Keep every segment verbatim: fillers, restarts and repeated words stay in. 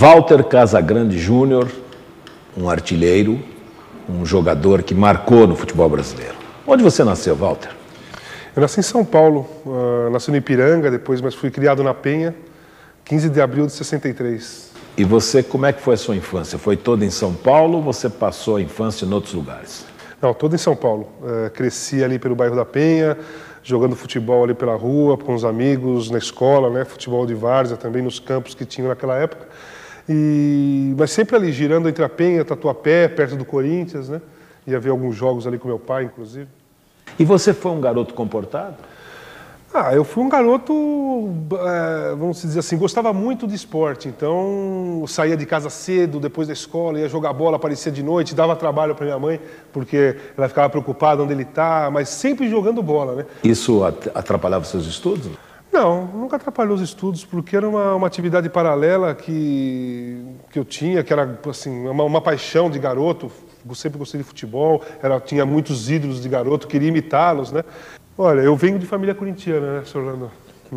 Walter Casagrande Júnior, um artilheiro, um jogador que marcou no futebol brasileiro. Onde você nasceu, Walter? Eu nasci em São Paulo, uh, nasci no Ipiranga depois, mas fui criado na Penha, quinze de abril de sessenta e três. E você, como é que foi a sua infância? Foi toda em São Paulo ou você passou a infância em outros lugares? Não, toda em São Paulo. Uh, cresci ali pelo bairro da Penha, jogando futebol ali pela rua, com os amigos, na escola, né? Futebol de várzea também, nos campos que tinham naquela época. E... Mas sempre ali, girando entre a Penha e Tatuapé, perto do Corinthians, né? Ia ver alguns jogos ali com meu pai, inclusive. E você foi um garoto comportado? Ah, eu fui um garoto, é, vamos dizer assim, gostava muito de esporte. Então, saía de casa cedo, depois da escola, ia jogar bola, aparecia de noite, dava trabalho para minha mãe, porque ela ficava preocupada onde ele está, mas sempre jogando bola, né? Isso atrapalhava os seus estudos? Não, nunca atrapalhou os estudos, porque era uma, uma atividade paralela que, que eu tinha, que era assim, uma, uma paixão de garoto. Eu sempre gostei de futebol, era, tinha muitos ídolos de garoto, queria imitá-los, né? Olha, eu venho de família corintiana, né, senhor Orlando?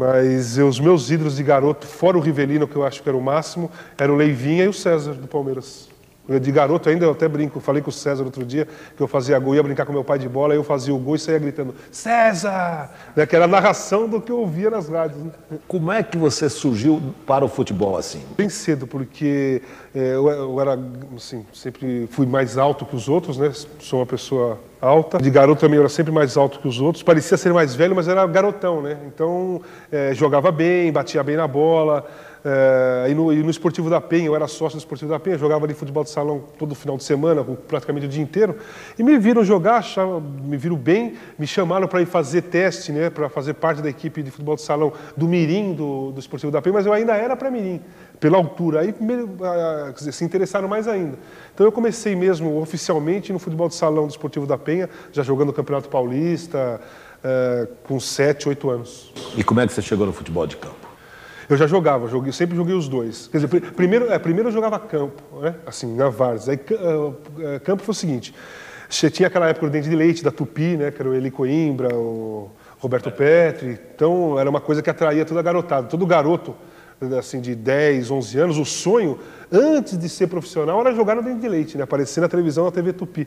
Mas eu, os meus ídolos de garoto, fora o Rivelino, que eu acho que era o máximo, eram o Leivinha e o César, do Palmeiras. De garoto ainda, eu até brinco, falei com o César outro dia, que eu fazia gol, ia brincar com meu pai de bola, aí eu fazia o gol e saía gritando, César! Né, que era a narração do que eu ouvia nas rádios. Né? Como é que você surgiu para o futebol assim? Bem cedo, porque é, eu, eu era, assim, sempre fui mais alto que os outros, né? Sou uma pessoa alta. De garoto também eu era sempre mais alto que os outros. Parecia ser mais velho, mas era garotão, né? Então, é, jogava bem, batia bem na bola. É, e, no, e no Esportivo da Penha, eu era sócio do Esportivo da Penha, jogava ali futebol de salão todo final de semana, praticamente o dia inteiro. E me viram jogar, achavam, me viram bem, me chamaram para ir fazer teste, né? Para fazer parte da equipe de futebol de salão do Mirim, do, do Esportivo da Penha, mas eu ainda era para Mirim, pela altura. Aí me, a, quer dizer, se interessaram mais ainda. Então eu comecei mesmo oficialmente no futebol de salão do Esportivo da Penha, já jogando o Campeonato Paulista, é, com sete, oito anos. E como é que você chegou no futebol de campo? Eu já jogava, joguei, sempre joguei os dois. Quer dizer, primeiro, é, primeiro eu jogava campo, né? Assim, na várzea. Aí uh, campo foi o seguinte, tinha aquela época o Dente de Leite, da Tupi, né? Que era o Eli Coimbra, o Roberto Petri. Então era uma coisa que atraía toda a garotada. Todo garoto, assim, de dez, onze anos, o sonho, antes de ser profissional, era jogar no Dente de Leite, né? Aparecer na televisão, na T V Tupi.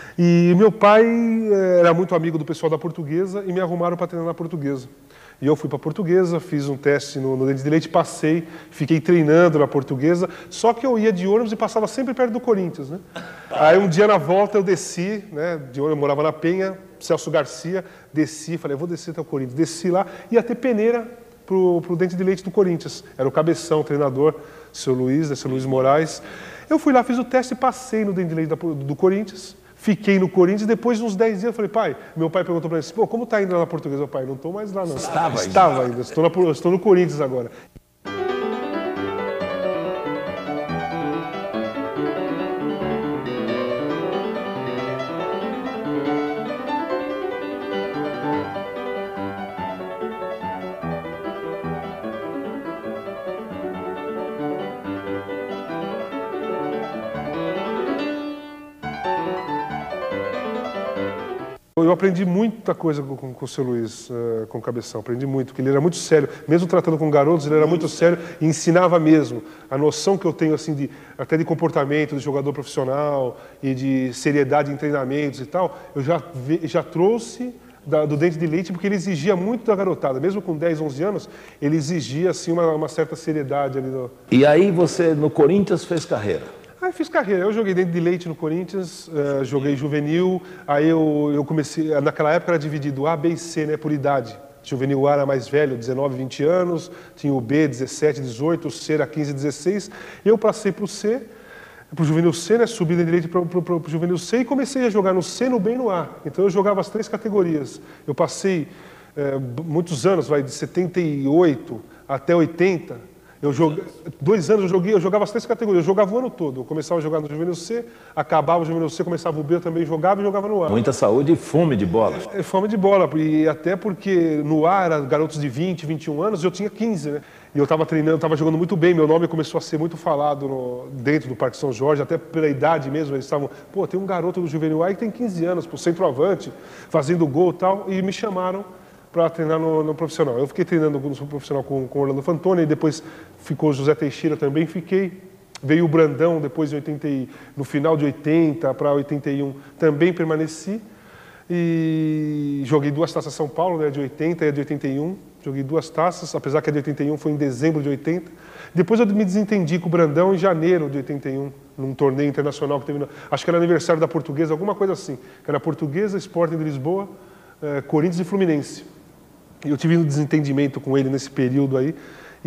E meu pai era muito amigo do pessoal da Portuguesa e me arrumaram para treinar na Portuguesa. E eu fui para a Portuguesa, fiz um teste no, no Dente de Leite, passei, fiquei treinando na Portuguesa, só que eu ia de ônibus e passava sempre perto do Corinthians, né? Aí um dia na volta eu desci, né, de ônibus, eu morava na Penha, Celso Garcia, desci, falei, eu vou descer até o Corinthians. Desci lá, ia ter peneira pro, pro Dente de Leite do Corinthians. Era o cabeção, o treinador, seu Luiz, né, seu Luiz Moraes. Eu fui lá, fiz o teste e passei no Dente de Leite do, do Corinthians. Fiquei no Corinthians, depois de uns dez dias eu falei, pai, meu pai perguntou para mim, pô, como tá indo lá na Portuguesa? Meu pai, não estou mais lá não. Estava ainda. Estava ainda, estou, na, estou no Corinthians agora. Eu aprendi muita coisa com, com, com o seu Luiz, uh, com o Cabeção, aprendi muito, porque ele era muito sério, mesmo tratando com garotos, ele era muito sério e ensinava mesmo. A noção que eu tenho, assim, de, até de comportamento de jogador profissional e de seriedade em treinamentos e tal, eu já, vi, já trouxe da, do Dente de Leite, porque ele exigia muito da garotada, mesmo com dez, onze anos, ele exigia, assim, uma, uma certa seriedade ali. No... E aí você, no Corinthians, fez carreira? Aí fiz carreira, eu joguei Dente de Leite no Corinthians, uh, joguei juvenil, aí eu, eu comecei, naquela época era dividido A, B e C, né, por idade. Juvenil A era mais velho, dezenove, vinte anos, tinha o B, dezessete, dezoito, o C era quinze, dezesseis. Eu passei para o C, para o juvenil C, né, subi Dente de Leite para o juvenil C e comecei a jogar no C, no B e no A. Então eu jogava as três categorias. Eu passei é, muitos anos, vai de setenta e oito até oitenta. Eu joguei, dois anos eu joguei, eu jogava as três categorias, eu jogava o ano todo. Eu começava a jogar no Juvenil C, acabava o Juvenil C, começava o B, eu também jogava e jogava no A. Muita saúde e fome de bola. É, fome de bola, e até porque no A era garotos de vinte, vinte e um anos, eu tinha quinze, né? E eu estava treinando, estava jogando muito bem, meu nome começou a ser muito falado no, dentro do Parque São Jorge, até pela idade mesmo, eles estavam, pô, tem um garoto do Juvenil A que tem quinze anos, pro centroavante, fazendo gol e tal, e me chamaram para treinar no, no profissional. Eu fiquei treinando no profissional com, com o Orlando Fantoni, e depois ficou o José Teixeira também, fiquei. Veio o Brandão depois de oitenta, no final de oitenta para oitenta e um, também permaneci. E joguei duas taças São Paulo, né, de oitenta e a de oitenta e um. Joguei duas taças, apesar que a de oitenta e um foi em dezembro de oitenta. Depois eu me desentendi com o Brandão em janeiro de oitenta e um, num torneio internacional que teve, no, acho que era aniversário da Portuguesa, alguma coisa assim. Que era Portuguesa, Sporting de Lisboa, eh, Corinthians e Fluminense. E eu tive um desentendimento com ele nesse período aí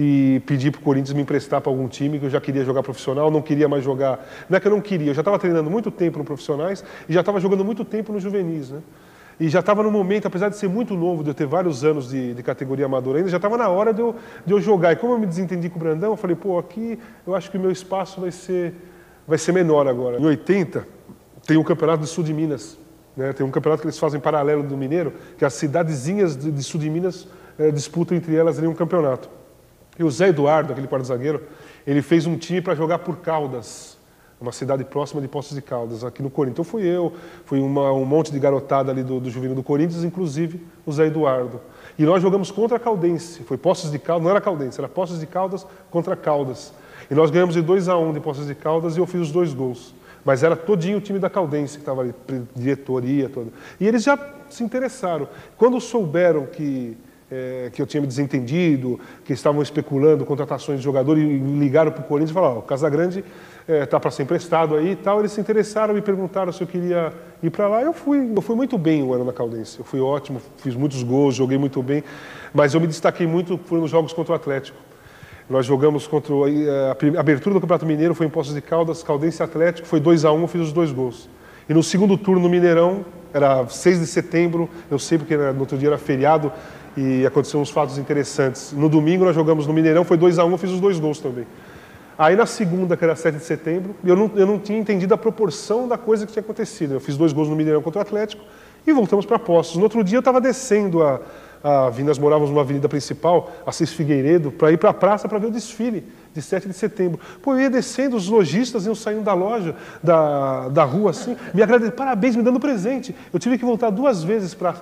e pedi para o Corinthians me emprestar para algum time, que eu já queria jogar profissional, não queria mais jogar... Não é que eu não queria, eu já estava treinando muito tempo no profissionais e já estava jogando muito tempo no juvenis, né? E já estava no momento, apesar de ser muito novo, de eu ter vários anos de, de categoria amadora ainda, já estava na hora de eu, de eu jogar. E como eu me desentendi com o Brandão, eu falei, pô, aqui eu acho que o meu espaço vai ser, vai ser menor agora. Em oitenta, tem o Campeonato do Sul de Minas, né? Tem um campeonato que eles fazem paralelo do Mineiro, que as cidadezinhas de, de Sul de Minas é, disputam entre elas ali um campeonato. E o Zé Eduardo, aquele quarto-zagueiro, ele fez um time para jogar por Caldas, uma cidade próxima de Poços de Caldas, aqui no Corinthians. Então fui eu, fui uma, um monte de garotada ali do, do juvenil do Corinthians, inclusive o Zé Eduardo. E nós jogamos contra a Caldense, foi Poços de Caldas, não era Caldense, era Poços de Caldas contra Caldas. E nós ganhamos de dois a um de Poços de Caldas e eu fiz os dois gols. Mas era todinho o time da Caldense que estava ali, diretoria toda. E eles já se interessaram. Quando souberam que... É, que eu tinha me desentendido, que estavam especulando contratações de jogador e ligaram para o Corinthians e falaram, ó, o Casagrande está é, para ser emprestado aí e tal. Eles se interessaram, me perguntaram se eu queria ir para lá. Eu fui, eu fui muito bem o ano na Caldense, eu fui ótimo, fiz muitos gols, joguei muito bem, mas eu me destaquei muito foi nos jogos contra o Atlético. Nós jogamos contra o, a abertura do Campeonato Mineiro, foi em Poços de Caldas, Caldense e Atlético, foi dois a um, eu fiz os dois gols. E no segundo turno no Mineirão, era seis de setembro, eu sei porque no outro dia era feriado, e aconteceram uns fatos interessantes. No domingo nós jogamos no Mineirão, foi dois a um, eu fiz os dois gols também. Aí na segunda, que era sete de setembro, eu não, eu não tinha entendido a proporção da coisa que tinha acontecido. Eu fiz dois gols no Mineirão contra o Atlético e voltamos para Poços. No outro dia eu estava descendo a, a avenida, nós morávamos numa avenida principal, Assis Figueiredo, para ir para a praça para ver o desfile de sete de setembro. Pô, eu ia descendo, os lojistas iam saindo da loja, da, da rua assim, me agradecendo, parabéns, me dando presente. Eu tive que voltar duas vezes para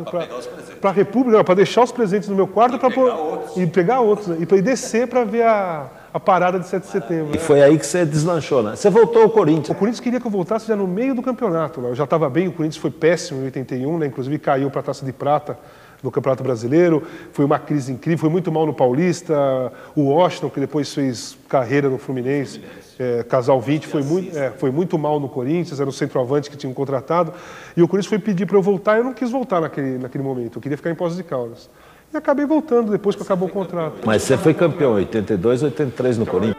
a República, para deixar os presentes no meu quarto e, pra pegar, outros. e pegar outros, né? E para ir descer para ver a, a parada de sete de setembro. E né? Foi aí que você deslanchou, né? Você voltou ao Corinthians. O Corinthians queria que eu voltasse já no meio do campeonato. Né? Eu já estava bem, o Corinthians foi péssimo em oitenta e um, né? Inclusive caiu para a Taça de Prata no Campeonato Brasileiro, foi uma crise incrível, foi muito mal no Paulista, o Washington, que depois fez carreira no Fluminense, é, Casal vinte, foi muito, é, foi muito mal no Corinthians, era o centroavante que tinham contratado, e o Corinthians foi pedir para eu voltar, eu não quis voltar naquele, naquele momento, eu queria ficar em Poços de Caldas. E acabei voltando depois que acabou o contrato. Mas você foi campeão em oitenta e dois, oitenta e três no Corinthians?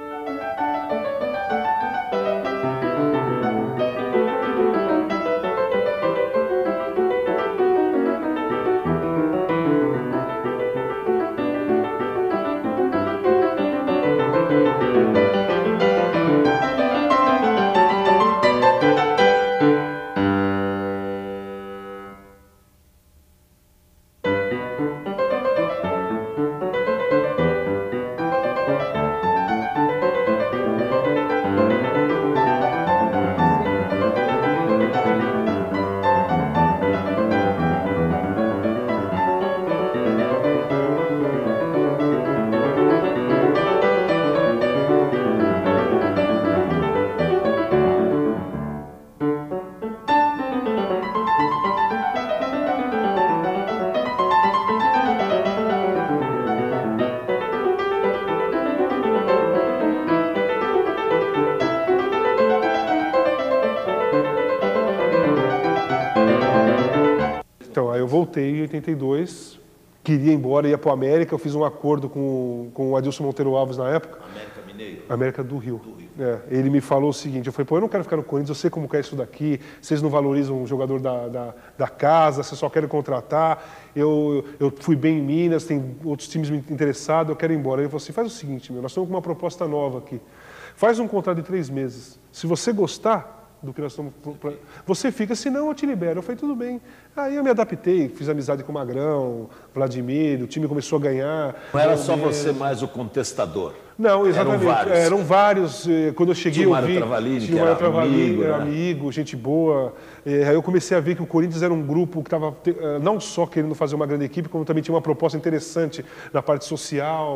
Então, aí eu voltei em oitenta e dois, queria ir embora, ia para o América, eu fiz um acordo com, com o Adilson Monteiro Alves na época. América Mineiro? América do Rio. Do Rio. É, ele me falou o seguinte, eu falei, pô, eu não quero ficar no Corinthians, eu sei como que é isso daqui, vocês não valorizam o jogador da, da, da casa, vocês só querem contratar, eu, eu fui bem em Minas, tem outros times me interessados, eu quero ir embora. Ele falou assim, faz o seguinte, meu, nós estamos com uma proposta nova aqui, faz um contrato de três meses, se você gostar do que nós estamos... Você fica, senão eu te libero. Eu falei, tudo bem. Aí eu me adaptei, fiz amizade com o Magrão, Vladimir, o time começou a ganhar. Não era só você mais o contestador? Não, exatamente. Eram vários. Eram vários. Quando eu cheguei, tinha o eu vi... Travalini, tinha o Mário Travalini, amigo, era né? amigo, gente boa. Aí eu comecei a ver que o Corinthians era um grupo que estava não só querendo fazer uma grande equipe, como também tinha uma proposta interessante na parte social.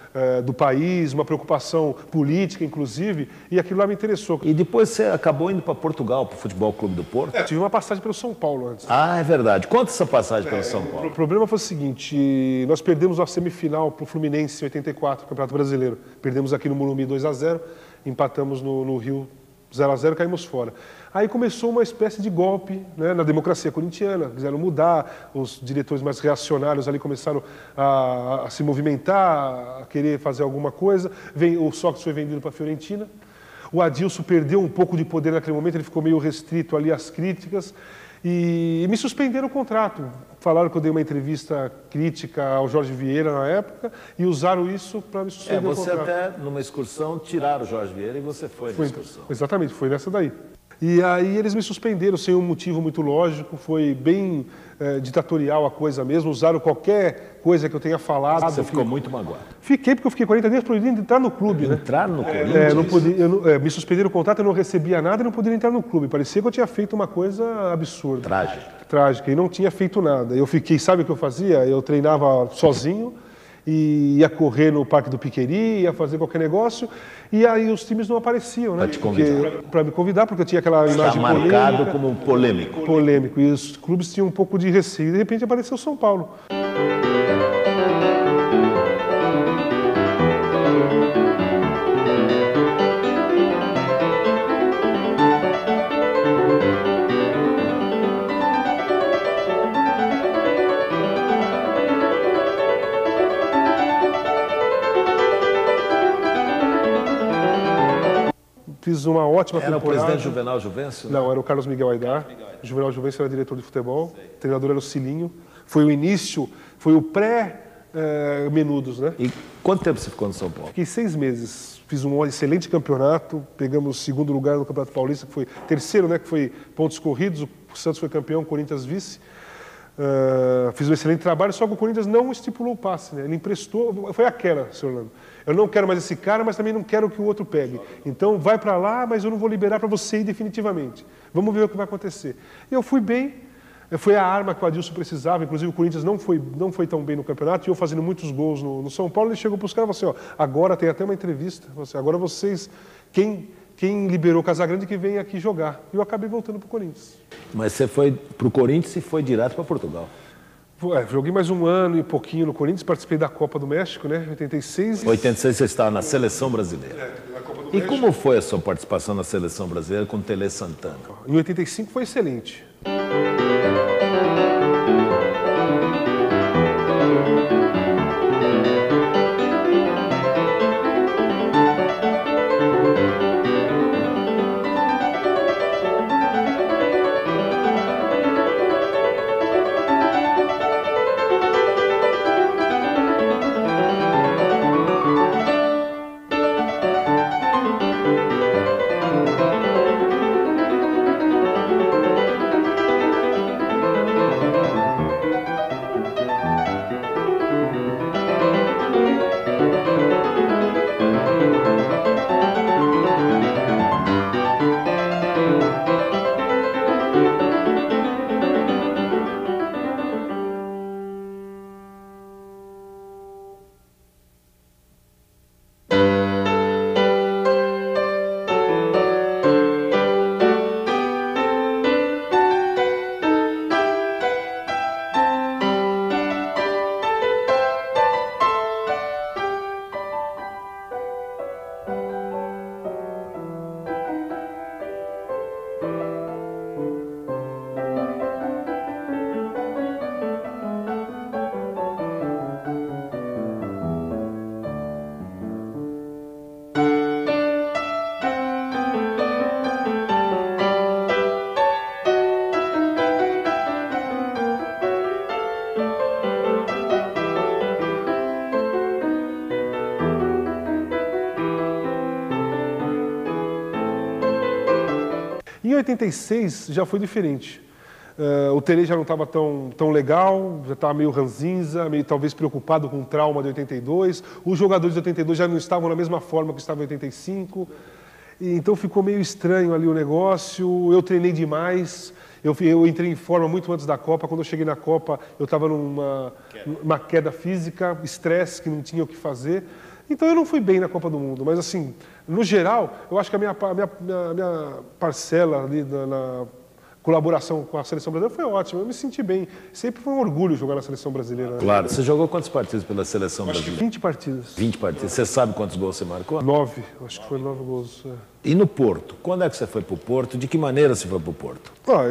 eh, do país, uma preocupação política, inclusive, e aquilo lá me interessou. E depois você acabou indo para Portugal, para o Futebol Clube do Porto? É, tive uma passagem pelo São Paulo antes. Ah, é verdade. Conta essa passagem pelo São Paulo. O problema foi o seguinte, nós perdemos a semifinal para o Fluminense em oitenta e quatro, Campeonato Brasileiro. Perdemos aqui no Morumbi dois a zero, empatamos no, no Rio zero a zero, caímos fora. Aí começou uma espécie de golpe, né, na democracia corintiana, quiseram mudar, os diretores mais reacionários ali começaram a, a se movimentar, a querer fazer alguma coisa. Vem, o Sócrates foi vendido para a Fiorentina. O Adilson perdeu um pouco de poder naquele momento, ele ficou meio restrito ali às críticas e me suspenderam o contrato. Falaram que eu dei uma entrevista crítica ao Jorge Vieira na época e usaram isso para me suspender É, o você contrato. até, numa excursão, tiraram o Jorge Vieira e você foi Foi, na excursão. exatamente, foi nessa daí. E aí eles me suspenderam sem um motivo muito lógico, foi bem é, ditatorial a coisa mesmo, usaram qualquer coisa que eu tenha falado. Você ficou que... muito magoado. Fiquei, porque eu fiquei quarenta dias proibido de entrar no clube, né? Entrar no Corinthians? É, não podia, eu não, é, me suspenderam o contrato, eu não recebia nada e não podia entrar no clube. Parecia que eu tinha feito uma coisa absurda. Trágica. Trágica, e não tinha feito nada. Eu fiquei, sabe o que eu fazia? Eu treinava sozinho, e ia correr no Parque do Piqueri, ia fazer qualquer negócio, e aí os times não apareciam, né? Para te convidar. Para me convidar, porque eu tinha aquela Está imagem marcado polêmica, como polêmico. polêmico, e os clubes tinham um pouco de receio, e de repente apareceu São Paulo. Fiz uma ótima Era o temporada. presidente Juvenal Juvencio? Não, era o Carlos Miguel Aidar. O Juvenal Juvencio era diretor de futebol. O treinador era o Cilinho. Foi o início, foi o pré-Menudos, né? E quanto tempo você ficou no São Paulo? Fiquei seis meses. Fiz um excelente campeonato. Pegamos o segundo lugar no Campeonato Paulista, que foi terceiro, né? Que foi pontos corridos. O Santos foi campeão, o Corinthians vice. Uh, fiz um excelente trabalho, só que o Corinthians não estipulou o passe, né? Ele emprestou, foi aquela, senhor Orlando. Eu não quero mais esse cara, mas também não quero que o outro pegue. Então vai para lá, mas eu não vou liberar para você ir definitivamente. Vamos ver o que vai acontecer. E eu fui bem, foi a arma que o Adilson precisava, inclusive o Corinthians não foi, não foi tão bem no campeonato, e eu fazendo muitos gols no, no São Paulo, ele chegou para os caras e falou assim, ó, agora tem até uma entrevista, assim, agora vocês, quem... Quem liberou o Casagrande que vem aqui jogar. E eu acabei voltando para o Corinthians. Mas você foi para o Corinthians e foi direto para Portugal. É, joguei mais um ano e pouquinho no Corinthians, participei da Copa do México, né? oitenta e seis. Em oitenta e seis você estava na Seleção Brasileira. É, na Copa do E México. como foi a sua participação na Seleção Brasileira com o Tele Santana? Em oitenta e cinco foi excelente. Em oitenta e seis já foi diferente. Uh, o Tele já não estava tão, tão legal, já estava meio ranzinza, meio talvez preocupado com o trauma de oitenta e dois. Os jogadores de oitenta e dois já não estavam na mesma forma que estavam em oitenta e cinco. E, então ficou meio estranho ali o negócio. Eu treinei demais. Eu, eu entrei em forma muito antes da Copa. Quando eu cheguei na Copa, eu estava numa queda. Uma queda física, estresse, que não tinha o que fazer. Então eu não fui bem na Copa do Mundo, mas assim, no geral, eu acho que a minha, a minha, minha, minha parcela ali na, na colaboração com a seleção brasileira foi ótima, eu me senti bem. Sempre foi um orgulho jogar na seleção brasileira. Claro, você jogou quantas partidas pela seleção acho brasileira? Que vinte partidas. vinte partidas. Você sabe quantos gols você marcou? Nove, acho que foi nove gols. É. E no Porto? Quando é que você foi para o Porto? De que maneira você foi para o Porto? Ah,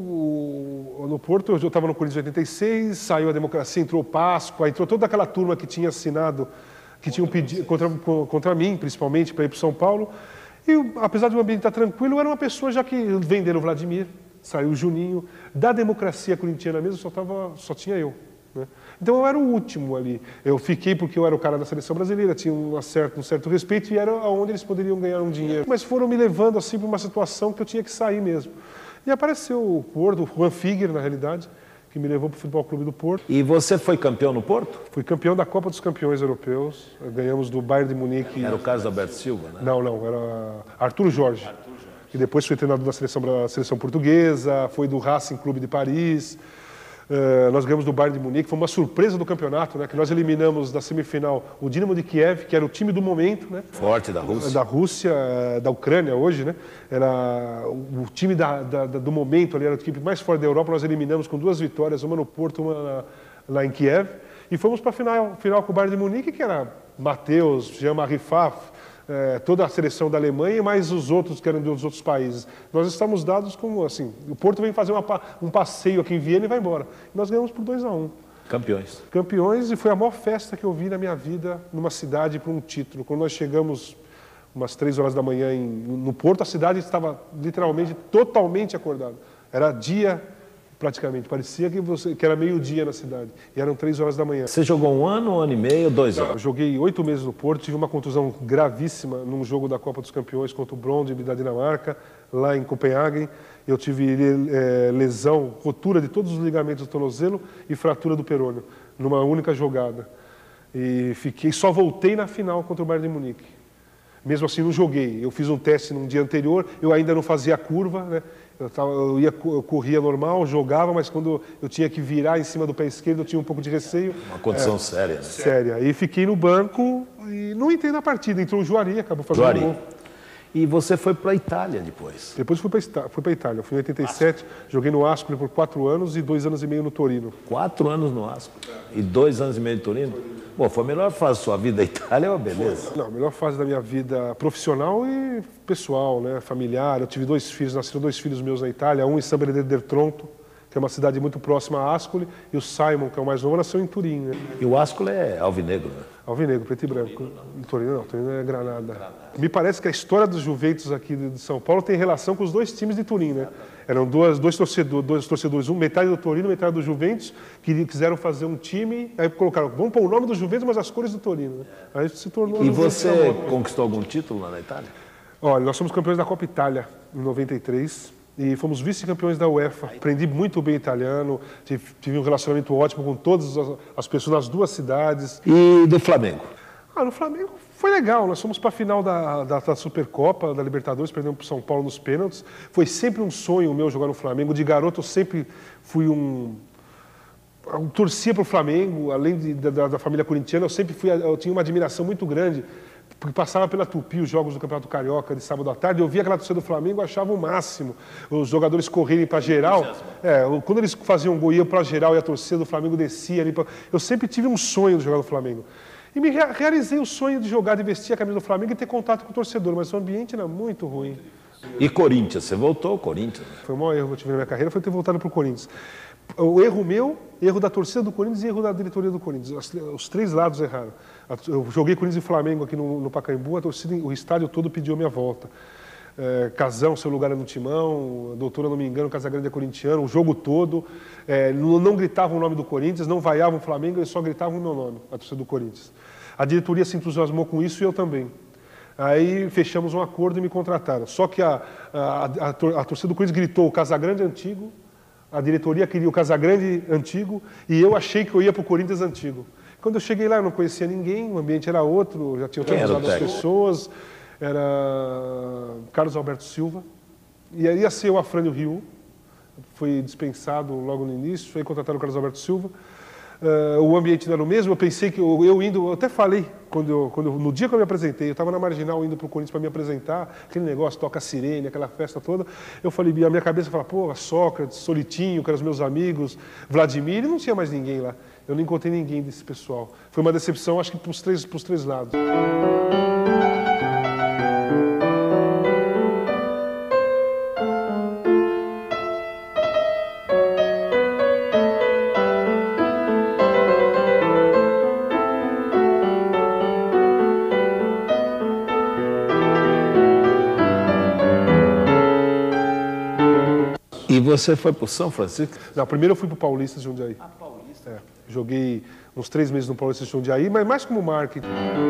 eu, no Porto, eu estava no Corinthians em oitenta e seis, saiu a democracia, entrou o Páscoa, entrou toda aquela turma que tinha assinado, que tinham pedido, contra, contra mim, principalmente, para ir para São Paulo. E, apesar de o ambiente estar tranquilo, eu era uma pessoa já que venderam o Vladimir, saiu o Juninho. Da democracia corintiana mesmo, só, tava, só tinha eu. Né? Então eu era o último ali. Eu fiquei porque eu era o cara da seleção brasileira, tinha um certo, um certo respeito e era onde eles poderiam ganhar um dinheiro. Mas foram me levando assim para uma situação que eu tinha que sair mesmo. E apareceu o Porto, o Juan Figuer, na realidade, que me levou para o Futebol Clube do Porto. E você foi campeão no Porto? Fui campeão da Copa dos Campeões Europeus. Ganhamos do Bayern de Munique. Era o caso do Alberto Silva, né? Não, não, era Arthur Jorge. Arthur Jorge. Que depois foi treinador da seleção, da seleção portuguesa, foi do Racing Clube de Paris. Uh, nós ganhamos do Bayern de Munique, foi uma surpresa do campeonato, né? Que nós eliminamos da semifinal o Dinamo de Kiev, que era o time do momento, né? Forte da Rússia. Da Rússia, da Ucrânia hoje, né? Era o time da, da, do momento ali, era o time mais forte da Europa. Nós eliminamos com duas vitórias, uma no Porto, uma na, lá em Kiev. E fomos para a final, final com o Bayern de Munique, que era Matheus, Jean-Marie Pfaff, É, toda a seleção da Alemanha e mais os outros que eram dos outros países. Nós estamos dados como assim, o Porto vem fazer uma, um passeio aqui em Viena e vai embora. E nós ganhamos por dois a um. Campeões. Campeões, e foi a maior festa que eu vi na minha vida numa cidade para um título. Quando nós chegamos umas três horas da manhã em, no Porto, a cidade estava literalmente totalmente acordada. Era dia praticamente, parecia que, você, que era meio-dia na cidade, e eram três horas da manhã. Você jogou um ano, um ano e meio, dois anos? Eu joguei oito meses no Porto, tive uma contusão gravíssima num jogo da Copa dos Campeões contra o Brøndby da Dinamarca, lá em Copenhague. Eu tive é, lesão, rotura de todos os ligamentos do tornozelo e fratura do perônio, numa única jogada. E fiquei, só voltei na final contra o Bayern de Munique. Mesmo assim, não joguei. Eu fiz um teste num dia anterior, eu ainda não fazia curva, né? Eu, tava, eu, ia, eu corria normal, jogava, mas quando eu tinha que virar em cima do pé esquerdo, eu tinha um pouco de receio. Uma condição é, séria, né? Séria. E fiquei no banco e não entrei na partida. Entrou o Juari, acabou fazendo Juari. um gol. E você foi para a Itália depois? Depois fui para fui para a Itália. Eu fui em oitenta e sete, Ascoli. Joguei no Ascoli por quatro anos e dois anos e meio no Torino. Quatro anos no Ascoli e dois anos e meio no Torino? Bom, foi a melhor fase da sua vida da Itália, é uma beleza. Não, a melhor fase da minha vida profissional e pessoal, né, familiar. Eu tive dois filhos, nasceram dois filhos meus na Itália, um em San Benedetto del Tronto, que é uma cidade muito próxima a Ascoli, e o Simon, que é o mais novo, nasceu em Turim. Né? E o Ascoli é alvinegro, né? Alvinegro, preto e branco. Em Torino não, Torino é Granada. Granada. Me parece que a história dos Juventus aqui de São Paulo tem relação com os dois times de Turim, né? Eram dois, dois, torcedores, dois torcedores, um, metade do Torino, metade do Juventus, que quiseram fazer um time, aí colocaram, vamos pôr o nome do Juventus, mas as cores do Torino. Né? Aí se tornou... E você conquistou algum título lá na Itália? Olha, nós somos campeões da Copa Itália em noventa e três e fomos vice-campeões da UEFA. Aprendi muito bem italiano, tive, tive um relacionamento ótimo com todas as, as pessoas nas duas cidades. E do Flamengo? Ah, no Flamengo foi legal, nós fomos para a final da, da, da Supercopa, da Libertadores, perdemos para o São Paulo nos pênaltis. Foi sempre um sonho meu jogar no Flamengo. De garoto eu sempre fui um... Eu torcia para o Flamengo, além de, da, da família corintiana, eu sempre fui, eu tinha uma admiração muito grande, porque passava pela Tupi os jogos do Campeonato Carioca de sábado à tarde, eu via aquela torcida do Flamengo, eu achava o máximo. Os jogadores correrem para geral, é, quando eles faziam gol, iam para geral e a torcida do Flamengo descia ali. Pra... Eu sempre tive um sonho de jogar no Flamengo. E me realizei o sonho de jogar, de vestir a camisa do Flamengo e ter contato com o torcedor, mas o ambiente era muito ruim. E Corinthians, você voltou ao Corinthians? Foi o maior erro que eu tive na minha carreira, foi ter voltado para o Corinthians. O erro meu, erro da torcida do Corinthians e erro da diretoria do Corinthians. Os três lados erraram. Eu joguei Corinthians e Flamengo aqui no, no Pacaembu, a torcida, o estádio todo pediu a minha volta. É, Casão, seu lugar é no Timão, a doutora, não me engano, Casagrande é corintiano, o jogo todo. É, não, não gritavam o nome do Corinthians, não vaiavam o Flamengo, eles só gritavam o meu nome, a torcida do Corinthians. A diretoria se entusiasmou com isso e eu também. Aí fechamos um acordo e me contrataram. Só que a, a, a, a torcida do Corinthians gritou o Casagrande antigo, a diretoria queria o Casagrande antigo e eu achei que eu ia para o Corinthians antigo. Quando eu cheguei lá eu não conhecia ninguém, o ambiente era outro, já tinham transado as pessoas, era Carlos Alberto Silva, e aí ia ser o Afrânio Rio, foi dispensado logo no início, foi contratado o Carlos Alberto Silva. uh, o ambiente não era o mesmo, eu pensei que eu, eu indo, eu até falei, quando eu, quando eu, no dia que eu me apresentei, eu estava na Marginal indo para o Corinthians para me apresentar, aquele negócio, toca sirene, aquela festa toda, eu falei, a minha cabeça falava, pô, Sócrates, Solitinho, que eram os meus amigos, Vladimir, e não tinha mais ninguém lá. Eu não encontrei ninguém desse pessoal. Foi uma decepção, acho que para os três, para os três lados. E você foi para o São Francisco? Não, primeiro eu fui para o Paulista de Jundiaí. Ah, Paulista. É, joguei uns três meses no Paulista de Jundiaí, mas mais como marketing.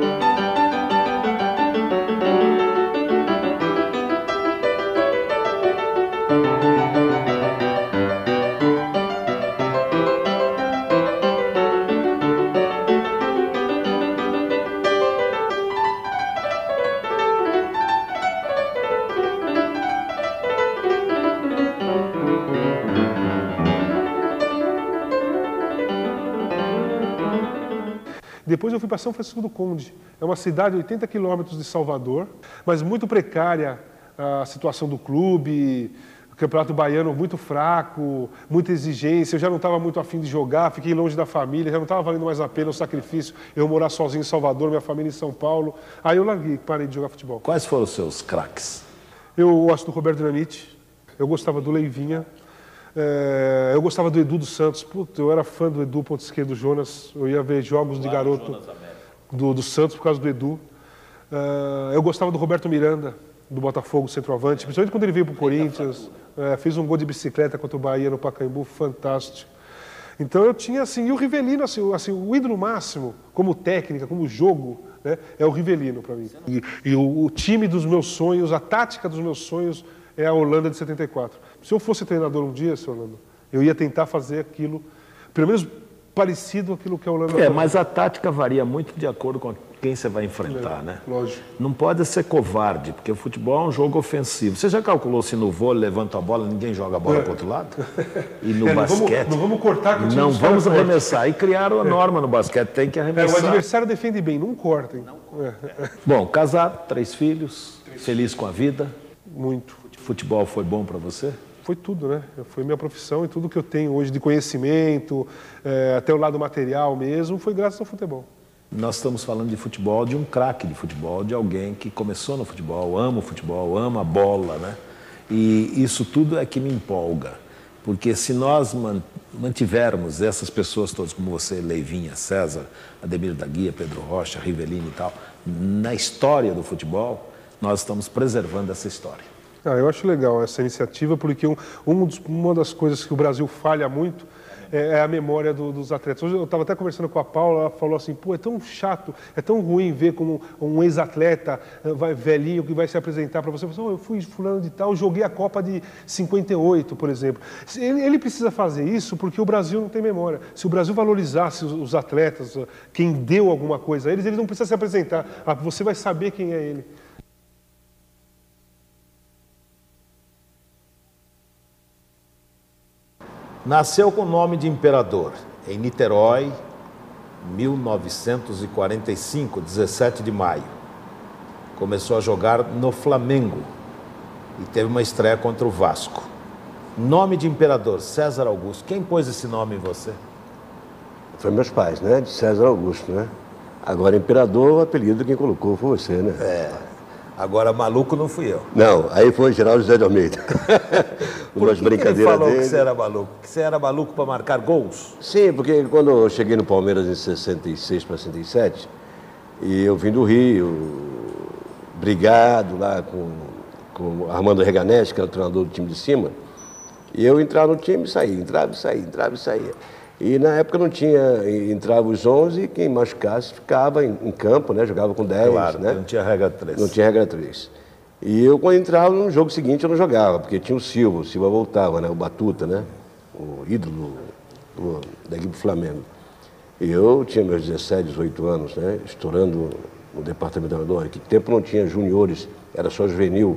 Depois eu fui para São Francisco do Conde. É uma cidade a oitenta quilômetros de Salvador, mas muito precária a situação do clube, o Campeonato Baiano muito fraco, muita exigência. Eu já não estava muito afim de jogar, fiquei longe da família, já não estava valendo mais a pena o sacrifício. Eu morar sozinho em Salvador, minha família em São Paulo. Aí eu larguei, parei de jogar futebol. Quais foram os seus craques? Eu gosto do Roberto Dinamite, eu gostava do Leivinha. É, eu gostava do Edu dos Santos. Puta, eu era fã do Edu, ponto esquerdo, Jonas. Eu ia ver jogos de garoto do, do Santos por causa do Edu. É, eu gostava do Roberto Miranda, do Botafogo, centroavante, principalmente quando ele veio para o Corinthians. É, fez um gol de bicicleta contra o Bahia no Pacaembu, fantástico. Então eu tinha assim, e o Rivelino, assim, assim, o ídolo máximo, como técnica, como jogo, né, é o Rivelino para mim. E, e o, o time dos meus sonhos, a tática dos meus sonhos é a Holanda de setenta e quatro. Se eu fosse treinador um dia, seu Orlando, eu ia tentar fazer aquilo, pelo menos parecido com aquilo que a Holanda É, mas a tática varia muito de acordo com quem você vai enfrentar, é, né? Lógico. Não pode ser covarde, porque o futebol é um jogo ofensivo. Você já calculou se no vôlei levanta a bola, ninguém joga a bola é. para o outro lado? E no é, basquete... Não vamos, não vamos cortar que o time Não vamos arremessar. E criaram a norma no basquete, tem que arremessar. É, o adversário defende bem, não cortem. Não cortem. É. Bom, casado, três filhos, três feliz com a vida. Muito. Futebol foi bom para você? Foi tudo, né? Foi minha profissão e tudo que eu tenho hoje de conhecimento, é, até o lado material mesmo, foi graças ao futebol. Nós estamos falando de futebol, de um craque de futebol, de alguém que começou no futebol, ama o futebol, ama a bola, né? E isso tudo é que me empolga, porque se nós mantivermos essas pessoas todas, como você, Leivinha, César, Ademir da Guia, Pedro Rocha, Rivelino e tal, na história do futebol, nós estamos preservando essa história. Ah, eu acho legal essa iniciativa, porque um, um dos, uma das coisas que o Brasil falha muito é, é a memória do, dos atletas. Hoje eu estava até conversando com a Paula, ela falou assim, pô, é tão chato, é tão ruim ver como um ex-atleta vai, velhinho que vai se apresentar para você. Oh, eu fui fulano de tal, joguei a Copa de cinquenta e oito, por exemplo. Ele, ele precisa fazer isso porque o Brasil não tem memória. Se o Brasil valorizasse os, os atletas, quem deu alguma coisa a eles, eles não precisam se apresentar. Ah, você vai saber quem é ele. Nasceu com o nome de imperador, em Niterói, mil novecentos e quarenta e cinco, dezessete de maio. Começou a jogar no Flamengo e teve uma estreia contra o Vasco. Nome de imperador, César Augusto. Quem pôs esse nome em você? Foi meus pais, né? De César Augusto, né? Agora, imperador, o apelido quem colocou foi você, né? É. Agora, maluco não fui eu. Não, aí foi Geraldo José de Almeida. Por que, que ele falou dele. que você era maluco? Que você era maluco para marcar gols? Sim, porque quando eu cheguei no Palmeiras em sessenta e seis para sessenta e sete, e eu vim do Rio, brigado lá com, com Armando Reganés, que era o treinador do time de cima, e eu entrava no time e saía, entrava e saía, entrava e saía. E na época não tinha, entrava os onze e quem machucasse ficava em, em campo, né? Jogava com dez, claro, né? Não tinha regra três. Não tinha regra três. E eu, quando entrava no jogo seguinte, eu não jogava, porque tinha o Silva, o Silva voltava, né? O Batuta, né? O ídolo do, da equipe do Flamengo. E eu tinha meus dezessete, dezoito anos, né? Estourando no departamento de treinador. Naquele tempo não tinha juniores, era só juvenil.